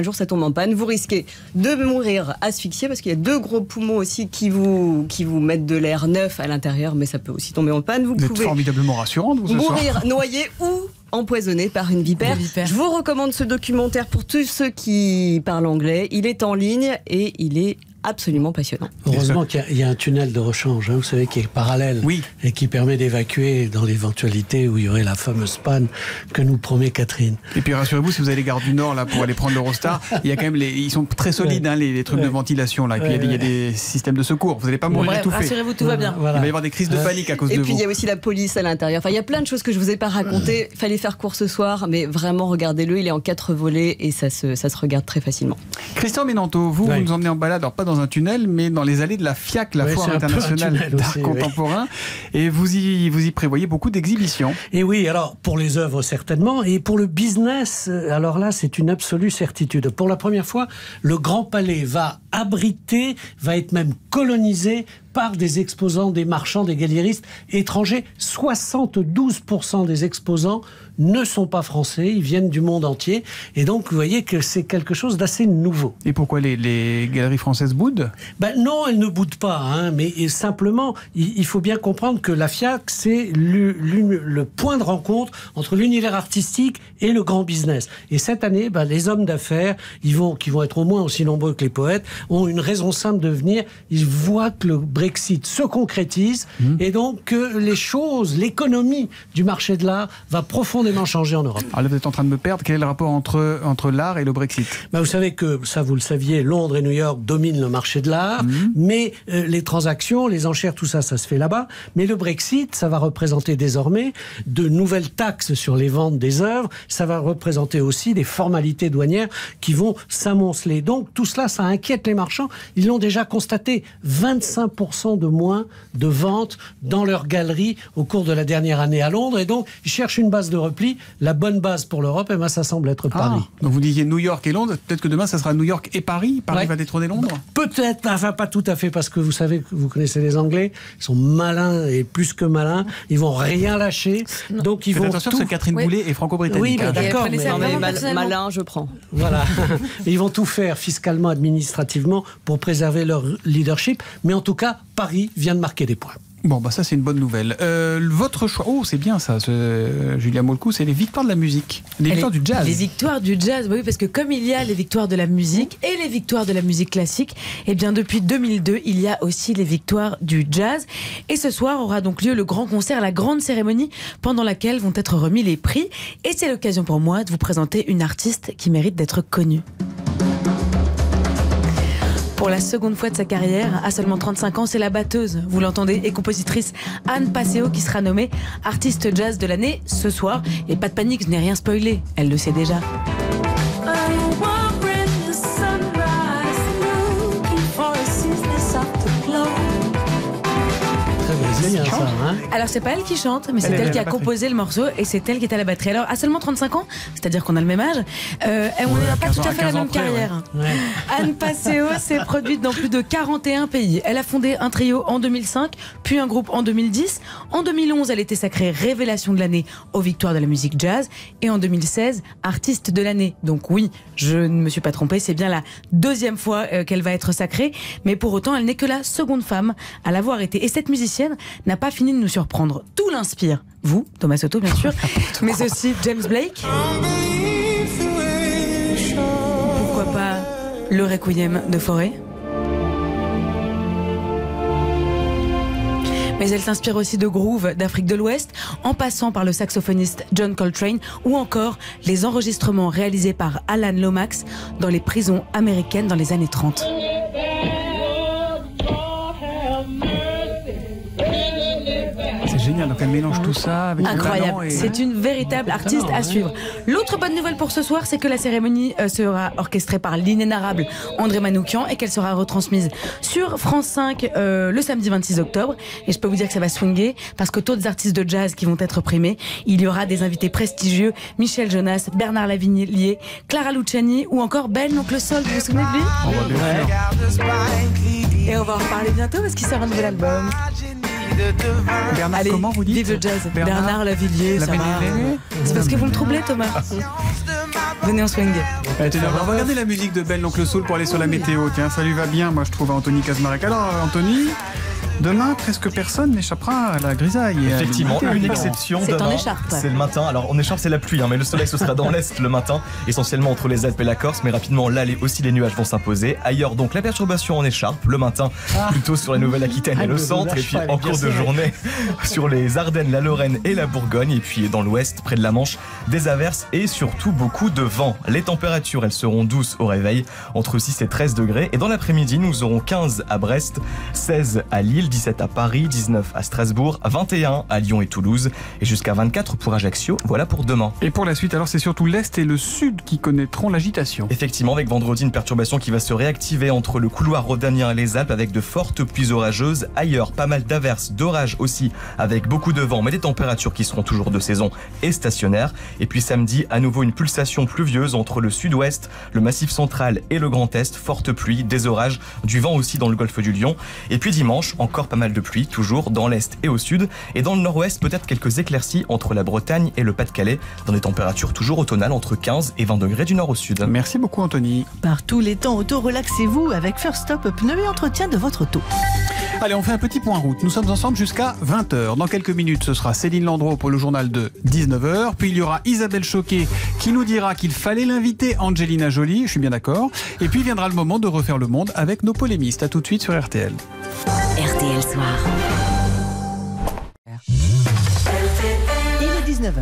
un jour ça tombe en panne, vous risquez de mourir asphyxié parce qu'il y a 2 gros poumons aussi qui vous mettent de l'air neuf à l'intérieur, mais ça peut aussi tomber en panne. Vous êtes formidablement rassurante, vous, ce soir. Mourir noyé ou empoisonné par une vipère. Je vous recommande ce documentaire pour tous ceux qui parlent anglais. Il est en ligne et il est absolument passionnant. Heureusement qu'il y a un tunnel de rechange, vous savez, qui est parallèle et qui permet d'évacuer dans l'éventualité où il y aurait la fameuse panne que nous promet Catherine. Et puis rassurez-vous, si vous allez Gare du Nord là pour aller prendre l'Eurostar, il y a quand même ils sont très solides les trucs de ventilation là. Et puis il y a des systèmes de secours. Vous n'allez pas mourir étouffé. Rassurez-vous, tout va bien. Il va y avoir des crises de panique à cause de vous. Et puis il y a aussi la police à l'intérieur. Enfin, il y a plein de choses que je vous ai pas racontées. Fallait faire court ce soir, mais vraiment regardez-le. Il est en 4 volets et ça se regarde très facilement. Christian Menanto, vous nous emmenez en balade, alors pas dans un tunnel, mais dans les allées de la FIAC, la Foire internationale d'art contemporain. Et vous y prévoyez beaucoup d'exhibitions. Et oui, alors pour les œuvres certainement, et pour le business, alors là c'est une absolue certitude. Pour la première fois, le Grand Palais va être même colonisé par des exposants, des marchands, des galéristes étrangers. 72% des exposants ne sont pas français, ils viennent du monde entier. Et donc, vous voyez que c'est quelque chose d'assez nouveau. Et pourquoi les galeries françaises boudent ? Non, elles ne boudent pas, mais simplement, il faut bien comprendre que la FIAC, c'est le point de rencontre entre l'univers artistique et le grand business. Et cette année, les hommes d'affaires, qui vont être au moins aussi nombreux que les poètes, ont une raison simple de venir. Ils voient que le Brexit se concrétise et donc que l'économie du marché de l'art va profondément changer en Europe. Alors là, vous êtes en train de me perdre. Quel est le rapport entre l'art et le Brexit ? Vous savez que, ça vous le saviez, Londres et New York dominent le marché de l'art, mais les transactions, les enchères, tout ça se fait là-bas. Mais le Brexit, ça va représenter désormais de nouvelles taxes sur les ventes des œuvres. Ça va représenter aussi des formalités douanières qui vont s'amonceler. Donc tout cela, ça inquiète les marchands. Ils l'ont déjà constaté, 25% de moins de ventes dans leurs galeries au cours de la dernière année à Londres. Et donc, ils cherchent une base de repli. La bonne base pour l'Europe, ça semble être Paris. Donc vous disiez New York et Londres. Peut-être que demain, ça sera New York et Paris. Paris va détrôner Londres ? Peut-être, pas tout à fait, parce que vous savez, vous connaissez les Anglais. Ils sont malins et plus que malins. Ils vont rien lâcher. Donc ils vont attention, parce que Catherine Boulet est franco-britannique. Oui, d'accord. Mais malin, je prends. Voilà. Ils vont tout faire fiscalement, administrativement pour préserver leur leadership. Mais en tout cas, Paris vient de marquer des points. Bon, ça c'est une bonne nouvelle. Votre choix, c'est bien ça, Julia Molcou, c'est les victoires de la musique, les victoires du jazz. Les victoires du jazz, oui, parce que comme il y a les victoires de la musique et les victoires de la musique classique, bien depuis 2002, il y a aussi les victoires du jazz. Et ce soir aura donc lieu le grand concert, la grande cérémonie pendant laquelle vont être remis les prix. Et c'est l'occasion pour moi de vous présenter une artiste qui mérite d'être connue. Pour la seconde fois de sa carrière, à seulement 35 ans, c'est la batteuse, vous l'entendez, et compositrice Anne Passeo qui sera nommée artiste jazz de l'année ce soir. Et pas de panique, je n'ai rien spoilé, elle le sait déjà. Alors c'est pas elle qui chante, mais c'est elle qui a composé le morceau et c'est elle qui est à la batterie. Alors à seulement 35 ans, c'est-à-dire qu'on a le même âge, on n'a pas tout à fait la même carrière. Ouais. Anne Passeo s'est produite dans plus de 41 pays. Elle a fondé un trio en 2005, puis un groupe en 2010. En 2011, elle était sacrée révélation de l'année aux victoires de la musique jazz et en 2016, artiste de l'année. Donc oui, je ne me suis pas trompée, c'est bien la deuxième fois qu'elle va être sacrée, mais pour autant, elle n'est que la seconde femme à l'avoir été. Et cette musicienne n'a pas fini de nous surprendre. Tout l'inspire. Vous, Thomas Soto, bien sûr, mais aussi James Blake. Pourquoi pas le Requiem de Fauré. Mais elle s'inspire aussi de groove d'Afrique de l'Ouest, en passant par le saxophoniste John Coltrane ou encore les enregistrements réalisés par Alan Lomax dans les prisons américaines dans les années 30. Génial, donc elle mélange tout ça avec incroyable, c'est une véritable artiste à suivre. L'autre bonne nouvelle pour ce soir, c'est que la cérémonie sera orchestrée par l'inénarrable André Manoukian et qu'elle sera retransmise sur France 5 le samedi 26 octobre. Et je peux vous dire que ça va swinguer parce que d'autres artistes de jazz qui vont être primés, il y aura des invités prestigieux, Michel Jonas, Bernard Lavilliers, Clara Luciani ou encore Ben Oncle Sol, vous vous souvenez de lui? Et on va en reparler bientôt parce qu'il sort un nouvel album. Bernard, allez, comment vous dites? Vive le jazz. Bernard Lavilliers, ça va. C'est parce que vous me troublez, Thomas. Venez, on swing. On va regarder la musique de Ben l'Oncle Soul pour aller sur la météo. Tiens, ça lui va bien, moi je trouve, à Anthony Kazmarek. Alors Anthony, demain, presque personne n'échappera à la grisaille. Effectivement, une exception. C'est demain, en écharpe. C'est le matin. Alors en écharpe, c'est la pluie, mais le soleil, ce sera dans l'est le matin, essentiellement entre les Alpes et la Corse. Mais rapidement, là aussi, les nuages vont s'imposer. Ailleurs, donc, la perturbation en écharpe le matin, plutôt sur la Nouvelle-Aquitaine et le centre. Et puis en cours de journée, sur les Ardennes, la Lorraine et la Bourgogne. Et puis dans l'ouest, près de la Manche, des averses et surtout beaucoup de vent. Les températures, elles seront douces au réveil, entre 6 et 13 degrés. Et dans l'après-midi, nous aurons 15 à Brest, 16 à Lille, 17 à Paris, 19 à Strasbourg, 21 à Lyon et Toulouse et jusqu'à 24 pour Ajaccio. Voilà pour demain. Et pour la suite, alors c'est surtout l'Est et le Sud qui connaîtront l'agitation. Effectivement, avec vendredi, une perturbation qui va se réactiver entre le couloir rhodanien et les Alpes avec de fortes pluies orageuses. Ailleurs, pas mal d'averses, d'orages aussi, avec beaucoup de vent, mais des températures qui seront toujours de saison et stationnaires. Et puis samedi, à nouveau une pulsation pluvieuse entre le sud-ouest, le massif central et le Grand Est. Forte pluie, des orages, du vent aussi dans le golfe du Lion. Et puis dimanche, encore pas mal de pluie, toujours dans l'est et au sud. Et dans le nord-ouest, peut-être quelques éclaircies entre la Bretagne et le Pas-de-Calais, dans des températures toujours automnales entre 15 et 20 degrés du nord au sud. Merci beaucoup Anthony. Par tous les temps auto, relaxez-vous avec First Stop, pneus et entretien de votre auto. Allez, on fait un petit point route. Nous sommes ensemble jusqu'à 20h. Dans quelques minutes, ce sera Céline Landreau pour le journal de 19h. Puis il y aura Isabelle Choquet qui nous dira qu'il fallait l'inviter Angelina Jolie. Je suis bien d'accord. Et puis viendra le moment de refaire le monde avec nos polémistes. À tout de suite sur RTL. RTL Soir. Il est 19h.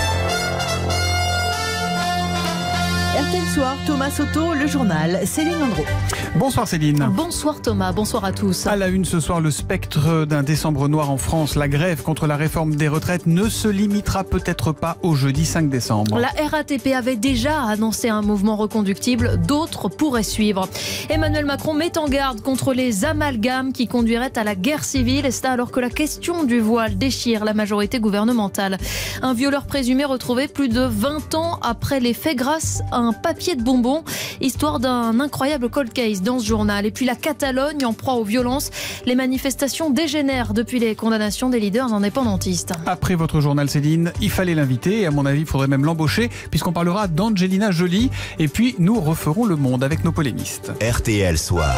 RTL Soir, Thomas Soto, le journal, Céline Landreau. Bonsoir Céline. Bonsoir Thomas, bonsoir à tous. À la une ce soir, le spectre d'un décembre noir en France. La grève contre la réforme des retraites ne se limitera peut-être pas au jeudi 5 décembre. La RATP avait déjà annoncé un mouvement reconductible, d'autres pourraient suivre. Emmanuel Macron met en garde contre les amalgames qui conduiraient à la guerre civile, et c'est alors que la question du voile déchire la majorité gouvernementale. Un violeur présumé retrouvé plus de 20 ans après les faits grâce à un papier de bonbon, histoire d'un incroyable cold case dans ce journal. Et puis la Catalogne en proie aux violences. Les manifestations dégénèrent depuis les condamnations des leaders indépendantistes. Après votre journal Céline, il fallait l'inviter et à mon avis il faudrait même l'embaucher puisqu'on parlera d'Angelina Jolie et puis nous referons le monde avec nos polémistes. RTL Soir.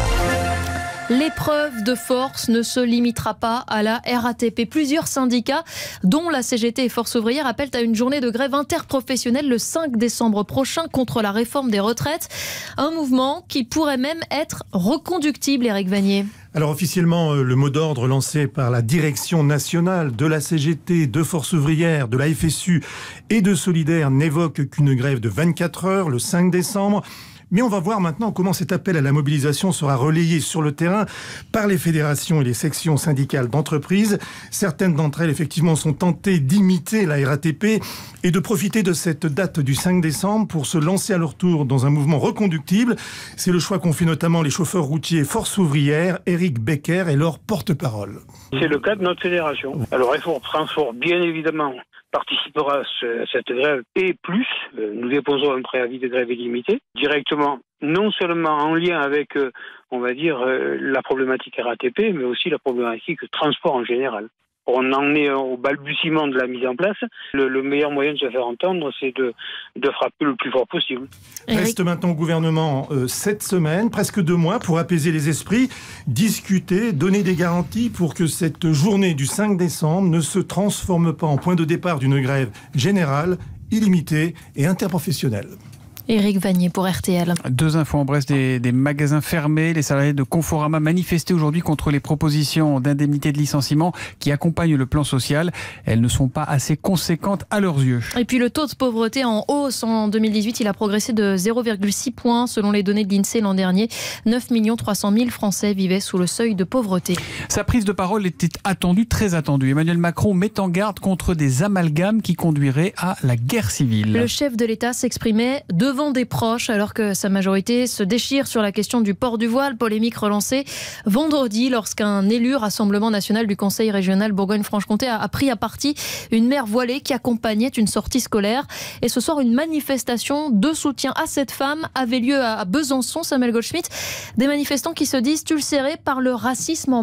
L'épreuve de force ne se limitera pas à la RATP. Plusieurs syndicats, dont la CGT et Force ouvrière, appellent à une journée de grève interprofessionnelle le 5 décembre prochain contre la réforme des retraites. Un mouvement qui pourrait même être reconductible, Éric Vanier. Alors officiellement, le mot d'ordre lancé par la direction nationale de la CGT, de Force ouvrière, de la FSU et de Solidaire n'évoque qu'une grève de 24 heures le 5 décembre. Mais on va voir maintenant comment cet appel à la mobilisation sera relayé sur le terrain par les fédérations et les sections syndicales d'entreprises. Certaines d'entre elles, effectivement, sont tentées d'imiter la RATP et de profiter de cette date du 5 décembre pour se lancer à leur tour dans un mouvement reconductible. C'est le choix qu'ont fait notamment les chauffeurs routiers Force ouvrière. Éric Becker est leur porte-parole. C'est le cas de notre fédération. Alors, Effort Transport, bien évidemment, participera à cette grève et plus. Nous déposons un préavis de grève illimité, directement, non seulement en lien avec, on va dire, la problématique RATP, mais aussi la problématique transport en général. On en est au balbutiement de la mise en place. Le meilleur moyen de se faire entendre, c'est de frapper le plus fort possible. Reste maintenant au gouvernement 7 semaines, presque 2 mois, pour apaiser les esprits, discuter, donner des garanties pour que cette journée du 5 décembre ne se transforme pas en point de départ d'une grève générale, illimitée et interprofessionnelle. Éric Vanier pour RTL. 2 infos en Brest, des magasins fermés. Les salariés de Conforama manifestaient aujourd'hui contre les propositions d'indemnité de licenciement qui accompagnent le plan social. Elles ne sont pas assez conséquentes à leurs yeux. Et puis le taux de pauvreté en hausse en 2018, il a progressé de 0,6 points selon les données de l'INSEE l'an dernier. 9 300 000 Français vivaient sous le seuil de pauvreté. Sa prise de parole était attendue, très attendue. Emmanuel Macron met en garde contre des amalgames qui conduiraient à la guerre civile. Le chef de l'État s'exprimait devant des proches alors que sa majorité se déchire sur la question du port du voile, polémique relancée vendredi lorsqu'un élu Rassemblement national du Conseil régional Bourgogne-Franche-Comté a pris à partie une mère voilée qui accompagnait une sortie scolaire. Et ce soir, une manifestation de soutien à cette femme avait lieu à Besançon, Samuel Goldschmidt. Des manifestants qui se disent ulcérés par le racisme ambiant.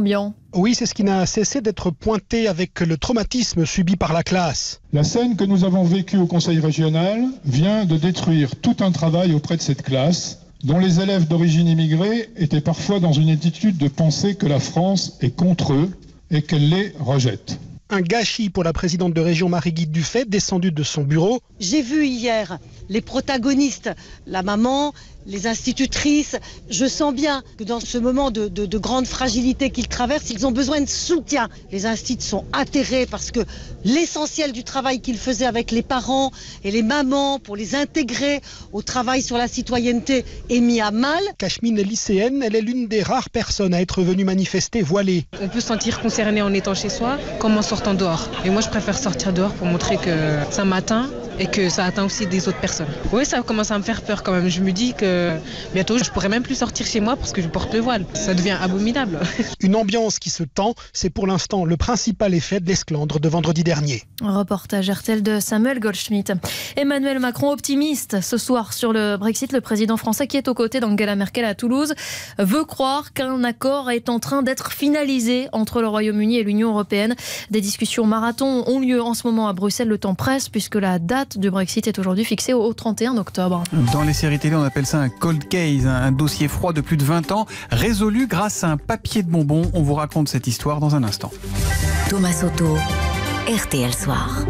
Oui, c'est ce qui n'a cessé d'être pointé avec le traumatisme subi par la classe. La scène que nous avons vécue au Conseil régional vient de détruire tout un travail auprès de cette classe, dont les élèves d'origine immigrée étaient parfois dans une attitude de penser que la France est contre eux et qu'elle les rejette. Un gâchis pour la présidente de région Marie-Guide Dufay, descendue de son bureau. J'ai vu hier les protagonistes, la maman, les institutrices. Je sens bien que dans ce moment de grande fragilité qu'ils traversent, ils ont besoin de soutien. Les instituts sont atterrés parce que l'essentiel du travail qu'ils faisaient avec les parents et les mamans pour les intégrer au travail sur la citoyenneté est mis à mal. Cashmine est lycéenne, elle est l'une des rares personnes à être venue manifester voilée. On peut se sentir concerné en étant chez soi comme en sortant dehors. Et moi je préfère sortir dehors pour montrer que ça m'atteint et que ça atteint aussi des autres personnes. Oui, ça commence à me faire peur quand même. Je me dis que bientôt je pourrais même plus sortir chez moi parce que je porte le voile. Ça devient abominable. Une ambiance qui se tend, c'est pour l'instant le principal effet de l'esclandre de vendredi dernier. Reportage RTL de Samuel Goldschmidt. Emmanuel Macron optimiste ce soir sur le Brexit. Le président français qui est aux côtés d'Angela Merkel à Toulouse veut croire qu'un accord est en train d'être finalisé entre le Royaume-Uni et l'Union européenne. Des discussions marathon ont lieu en ce moment à Bruxelles. Le temps presse puisque la date du Brexit est aujourd'hui fixée au 31 octobre. Dans les séries télé, on appelle ça un cold case, un dossier froid de plus de 20 ans, résolu grâce à un papier de bonbons. On vous raconte cette histoire dans un instant. Thomas Soto, RTL Soir.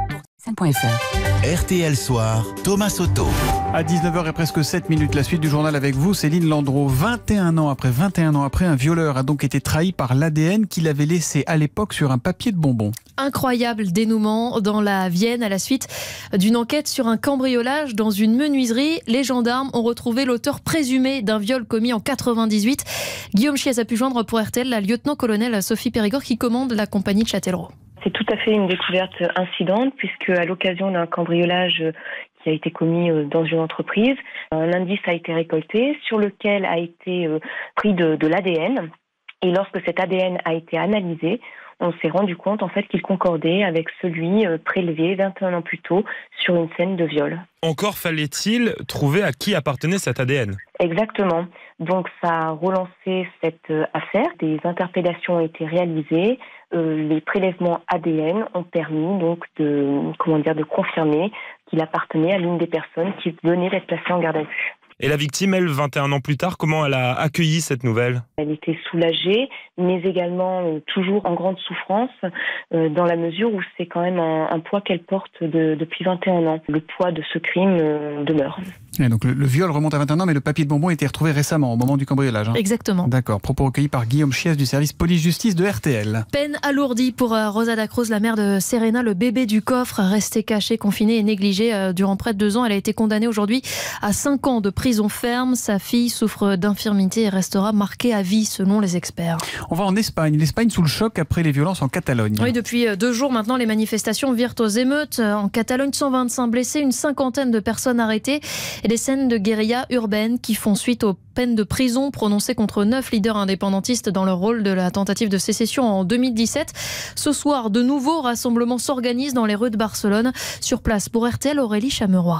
RTL Soir, Thomas Soto. À 19h et presque 7 minutes, la suite du journal avec vous, Céline Landreau. 21 ans après, un violeur a donc été trahi par l'ADN qu'il avait laissé à l'époque sur un papier de bonbons. Incroyable dénouement dans la Vienne à la suite d'une enquête sur un cambriolage dans une menuiserie. Les gendarmes ont retrouvé l'auteur présumé d'un viol commis en 98. Guillaume Chiez a pu joindre pour RTL la lieutenant-colonel Sophie Périgord qui commande la compagnie de Châtellerault. C'est tout à fait une découverte incidente puisque à l'occasion d'un cambriolage qui a été commis dans une entreprise, un indice a été récolté sur lequel a été pris de l'ADN. Et lorsque cet ADN a été analysé, on s'est rendu compte en fait qu'il concordait avec celui prélevé 21 ans plus tôt sur une scène de viol. Encore fallait-il trouver à qui appartenait cet ADN ? Exactement. Donc ça a relancé cette affaire. Des interpellations ont été réalisées. Les prélèvements ADN ont permis donc de confirmer qu'il appartenait à l'une des personnes qui venait d'être placée en garde à vue. Et la victime, elle, 21 ans plus tard, comment elle a accueilli cette nouvelle ? Elle était soulagée, mais également toujours en grande souffrance, dans la mesure où c'est quand même un poids qu'elle porte depuis 21 ans. Le poids de ce crime demeure. Et donc le viol remonte à 21 ans, mais le papier de bonbons a été retrouvé récemment, au moment du cambriolage. Exactement. D'accord. Propos recueillis par Guillaume Chiez du service police-justice de RTL. Peine alourdie pour Rosa Dacruz, la mère de Serena, le bébé du coffre, resté caché, confiné et négligé durant près de 2 ans. Elle a été condamnée aujourd'hui à 5 ans de prison ferme. Sa fille souffre d'infirmité et restera marquée à vie, selon les experts. On va en Espagne. L'Espagne sous le choc après les violences en Catalogne. Oui, depuis 2 jours maintenant, les manifestations virent aux émeutes. En Catalogne, 125 blessés, une 50aine de personnes arrêtées et des scènes de guérilla urbaine qui font suite aux peines de prison prononcées contre 9 leaders indépendantistes dans leur rôle de la tentative de sécession en 2017. Ce soir, de nouveaux rassemblements s'organisent dans les rues de Barcelone. Sur place pour RTL, Aurélie Chameroy.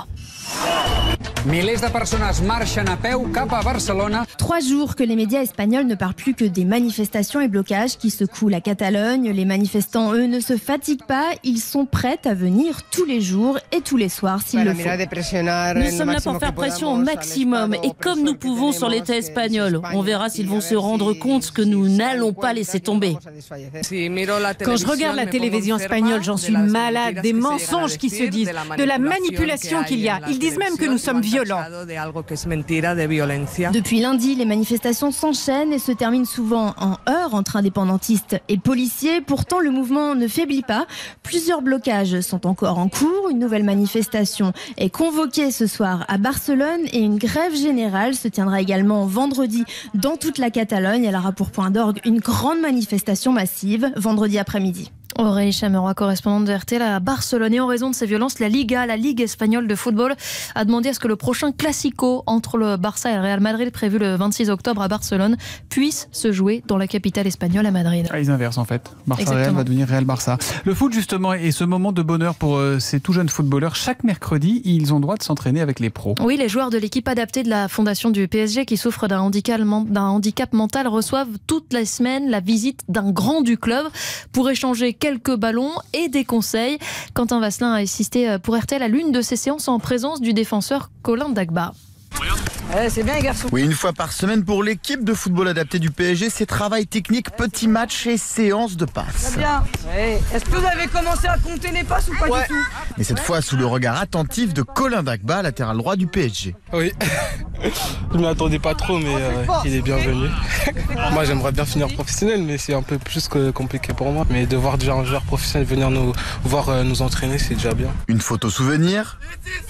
Milers de persones marxen a peu cap a Barcelona. 3 jours que les médias espagnols ne parlent plus que des manifestations et blocages qui secouent la Catalogne. Les manifestants, eux, ne se fatiguent pas. Ils sont prêts à venir tous les jours et tous les soirs s'il le faut. Nous sommes là pour faire pression au maximum et comme nous pouvons sur l'État espagnol. On verra s'ils vont se rendre compte que nous n'allons pas laisser tomber. Quand je regarde la télévision espagnole, j'en suis malade. Des mensonges qui se disent, de la manipulation qu'il y a. Ils disent même que nous sommes violents. Depuis lundi, les manifestations s'enchaînent et se terminent souvent en heurts entre indépendantistes et policiers. Pourtant, le mouvement ne faiblit pas. Plusieurs blocages sont encore en cours. Une nouvelle manifestation est convoquée ce soir à Barcelone et une grève générale se tiendra également vendredi dans toute la Catalogne. Elle aura pour point d'orgue une grande manifestation massive vendredi après-midi. Aurélie Chameroy, correspondante de RTL à Barcelone. Et en raison de ces violences, la Liga, la Ligue espagnole de football, a demandé à ce que le prochain Classico entre le Barça et le Real Madrid, prévu le 26 octobre à Barcelone, puisse se jouer dans la capitale espagnole, à Madrid. Ils inversent en fait. Barça-Real va devenir Real-Barça. Le foot justement est ce moment de bonheur pour ces tout jeunes footballeurs. Chaque mercredi, ils ont droit de s'entraîner avec les pros. Oui, les joueurs de l'équipe adaptée de la fondation du PSG qui souffrent d'un handicap mental reçoivent toutes les semaines la visite d'un grand du club pour échanger quelques ballons et des conseils. Quentin Vasselin a assisté pour RTL à l'une de ces séances en présence du défenseur Colin Dagba. C'est bien les garçons. Oui, une fois par semaine pour l'équipe de football adapté du PSG, c'est travail technique, petits matchs et séances de passes. Très bien. Est-ce que vous avez commencé à compter les passes ou pas du tout? Mais cette fois sous le regard attentif de Colin Dagba, latéral droit du PSG. Oui, je ne m'y attendais pas trop, mais il est bienvenu. Moi j'aimerais bien finir professionnel, mais c'est un peu plus compliqué pour moi. Mais de voir déjà un joueur professionnel venir nous voir nous entraîner, c'est déjà bien. Une photo souvenir.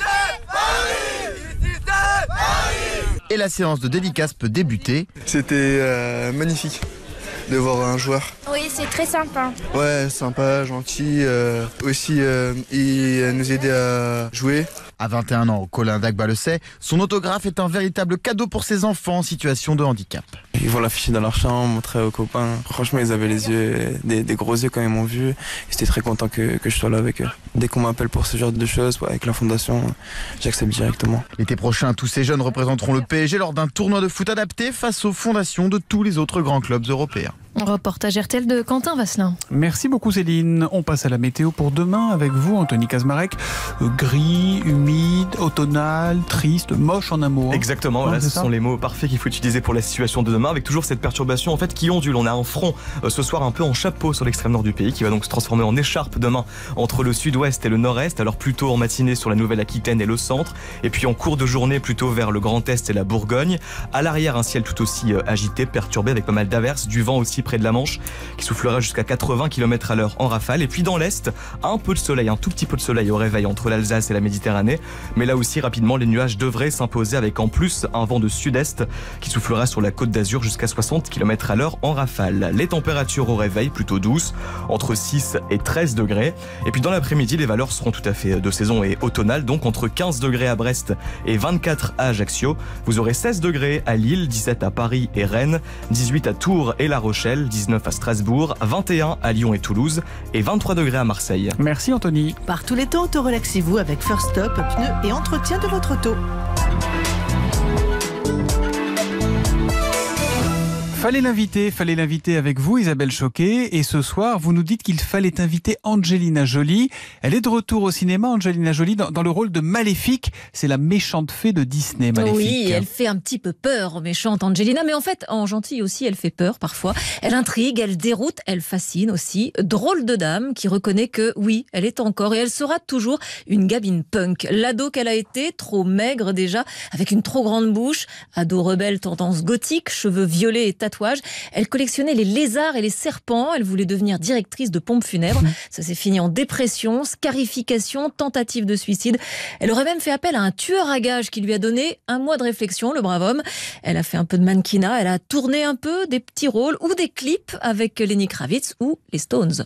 Et la séance de dédicace peut débuter. C'était magnifique de voir un joueur. Oui, c'est très sympa. Ouais, sympa, gentil. Aussi, il nous aidait à jouer. À 21 ans, Colin Dagba le sait, son autographe est un véritable cadeau pour ses enfants en situation de handicap. Ils vont l'afficher dans leur chambre, montrer aux copains. Franchement, ils avaient les yeux, des gros yeux quand ils m'ont vu. Ils étaient très contents que je sois là avec eux. Dès qu'on m'appelle pour ce genre de choses, avec la fondation, j'accepte directement. L'été prochain, tous ces jeunes représenteront le PSG lors d'un tournoi de foot adapté face aux fondations de tous les autres grands clubs européens. Reportage RTL de Quentin Vasselin. Merci beaucoup Céline. On passe à la météo pour demain avec vous, Anthony Kazmarek. Gris, humide, automnal, triste, moche en un mot. Exactement, voilà, ce sont les mots parfaits qu'il faut utiliser pour la situation de demain, avec toujours cette perturbation en fait qui ondule. On a un front ce soir un peu en chapeau sur l'extrême nord du pays qui va donc se transformer en écharpe demain entre le sud-ouest et le nord-est. Alors plutôt en matinée sur la Nouvelle-Aquitaine et le centre, et puis en cours de journée plutôt vers le Grand Est et la Bourgogne. À l'arrière, un ciel tout aussi agité, perturbé avec pas mal d'averses, du vent aussi près de la Manche qui soufflera jusqu'à 80 km/h en rafale. Et puis dans l'Est, un peu de soleil, un tout petit peu de soleil au réveil entre l'Alsace et la Méditerranée. Mais là aussi, rapidement, les nuages devraient s'imposer avec en plus un vent de sud-est qui soufflera sur la Côte d'Azur jusqu'à 60 km/h en rafale. Les températures au réveil plutôt douces, entre 6 et 13 degrés. Et puis dans l'après-midi, les valeurs seront tout à fait de saison et automnales, donc entre 15 degrés à Brest et 24 à Ajaccio. Vous aurez 16 degrés à Lille, 17 à Paris et Rennes, 18 à Tours et La Rochelle, 19 à Strasbourg, 21 à Lyon et Toulouse et 23 degrés à Marseille. Merci Anthony. Par tous les temps, auto-relaxez-vous avec First Stop, pneus et entretien de votre auto. Fallait l'inviter avec vous, Isabelle Choquet. Et ce soir, vous nous dites qu'il fallait inviter Angelina Jolie. Elle est de retour au cinéma, Angelina Jolie, dans le rôle de Maléfique. C'est la méchante fée de Disney, Maléfique. Oui, elle fait un petit peu peur, méchante Angelina. Mais en fait, en gentille aussi, elle fait peur parfois. Elle intrigue, elle déroute, elle fascine aussi. Drôle de dame qui reconnaît que, oui, elle est encore et elle sera toujours une gamine punk. L'ado qu'elle a été, trop maigre déjà, avec une trop grande bouche. Ado rebelle, tendance gothique, cheveux violets et tatouages. Elle collectionnait les lézards et les serpents. Elle voulait devenir directrice de pompes funèbres. Ça s'est fini en dépression, scarification, tentative de suicide. Elle aurait même fait appel à un tueur à gages qui lui a donné un mois de réflexion, le brave homme. Elle a fait un peu de mannequinat. Elle a tourné un peu des petits rôles ou des clips avec Lenny Kravitz ou les Stones.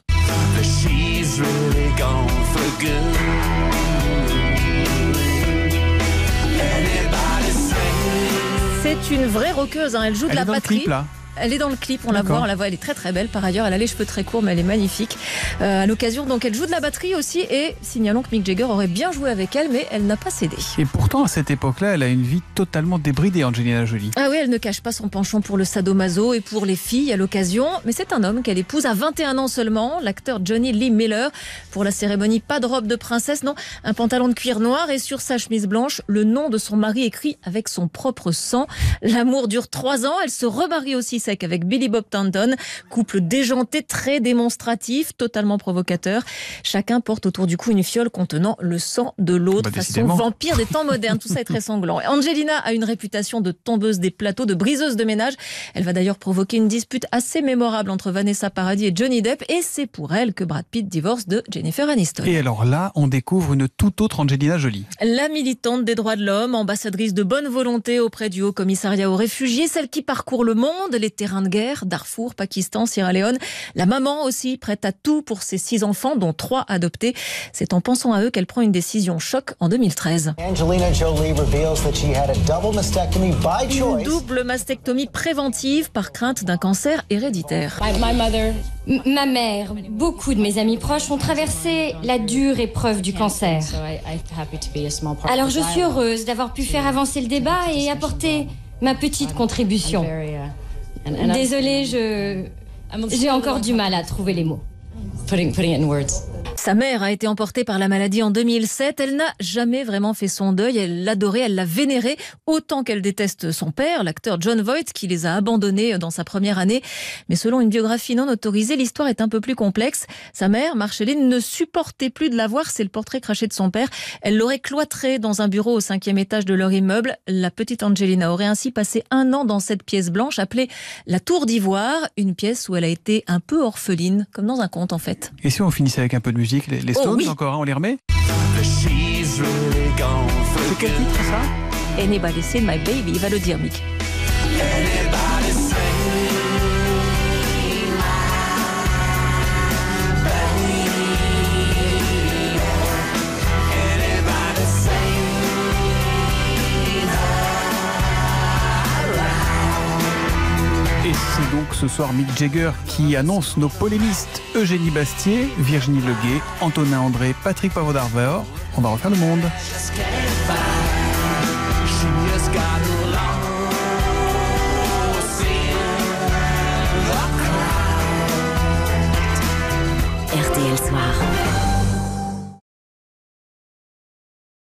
C'est une vraie rockeuse, hein. Elle joue de la batterie. Clip, là. Elle est dans le clip, on la voit, elle est très très belle par ailleurs, elle a les cheveux très courts mais elle est magnifique. À l'occasion, donc elle joue de la batterie aussi et signalons que Mick Jagger aurait bien joué avec elle mais elle n'a pas cédé. Et pourtant à cette époque-là, elle a une vie totalement débridée, Angelina Jolie. Ah oui, elle ne cache pas son penchant pour le sadomaso et pour les filles à l'occasion, mais c'est un homme qu'elle épouse à 21 ans seulement, l'acteur Johnny Lee Miller. Pour la cérémonie, pas de robe de princesse, non, un pantalon de cuir noir et sur sa chemise blanche, le nom de son mari écrit avec son propre sang. L'amour dure 3 ans, elle se remarie aussi sec avec Billy Bob Thornton, couple déjanté, très démonstratif, totalement provocateur. Chacun porte autour du cou une fiole contenant le sang de l'autre, façon vampire des temps modernes. Tout ça est très sanglant. Angelina a une réputation de tombeuse des plateaux, de briseuse de ménage. Elle va d'ailleurs provoquer une dispute assez mémorable entre Vanessa Paradis et Johnny Depp, et c'est pour elle que Brad Pitt divorce de Jennifer Aniston. Et alors là, on découvre une toute autre Angelina Jolie. La militante des droits de l'homme, ambassadrice de bonne volonté auprès du Haut Commissariat aux réfugiés, celle qui parcourt le monde, les terrains de guerre, Darfour, Pakistan, Sierra Leone. La maman aussi, prête à tout pour ses 6 enfants, dont 3 adoptés. C'est en pensant à eux qu'elle prend une décision choc en 2013. Une double mastectomie préventive par crainte d'un cancer héréditaire. Ma mère, beaucoup de mes amis proches ont traversé la dure épreuve du cancer. Alors je suis heureuse d'avoir pu faire avancer le débat et apporter ma petite contribution. Désolée, j'ai encore du mal à trouver les mots. Sa mère a été emportée par la maladie en 2007. Elle n'a jamais vraiment fait son deuil. Elle l'adorait, elle l'a vénéré, autant qu'elle déteste son père, l'acteur Jon Voight, qui les a abandonnés dans sa première année. Mais selon une biographie non autorisée, l'histoire est un peu plus complexe. Sa mère, Marceline, ne supportait plus de la voir. C'est le portrait craché de son père. Elle l'aurait cloîtré dans un bureau au 5e étage de leur immeuble. La petite Angelina aurait ainsi passé 1 an dans cette pièce blanche appelée la Tour d'Ivoire, une pièce où elle a été un peu orpheline, comme dans un conte en fait. Et si on finissait avec un peu de musique, les Stones oui. Encore, hein, on les remet. C'est quel titre ça? Anybody Seen My Baby, il va le dire Mick. Et c'est donc ce soir Mick Jagger qui annonce nos polémistes Eugénie Bastier, Virginie Leguet, Antonin André, Patrick Poivre d'Arvor. On va refaire le monde.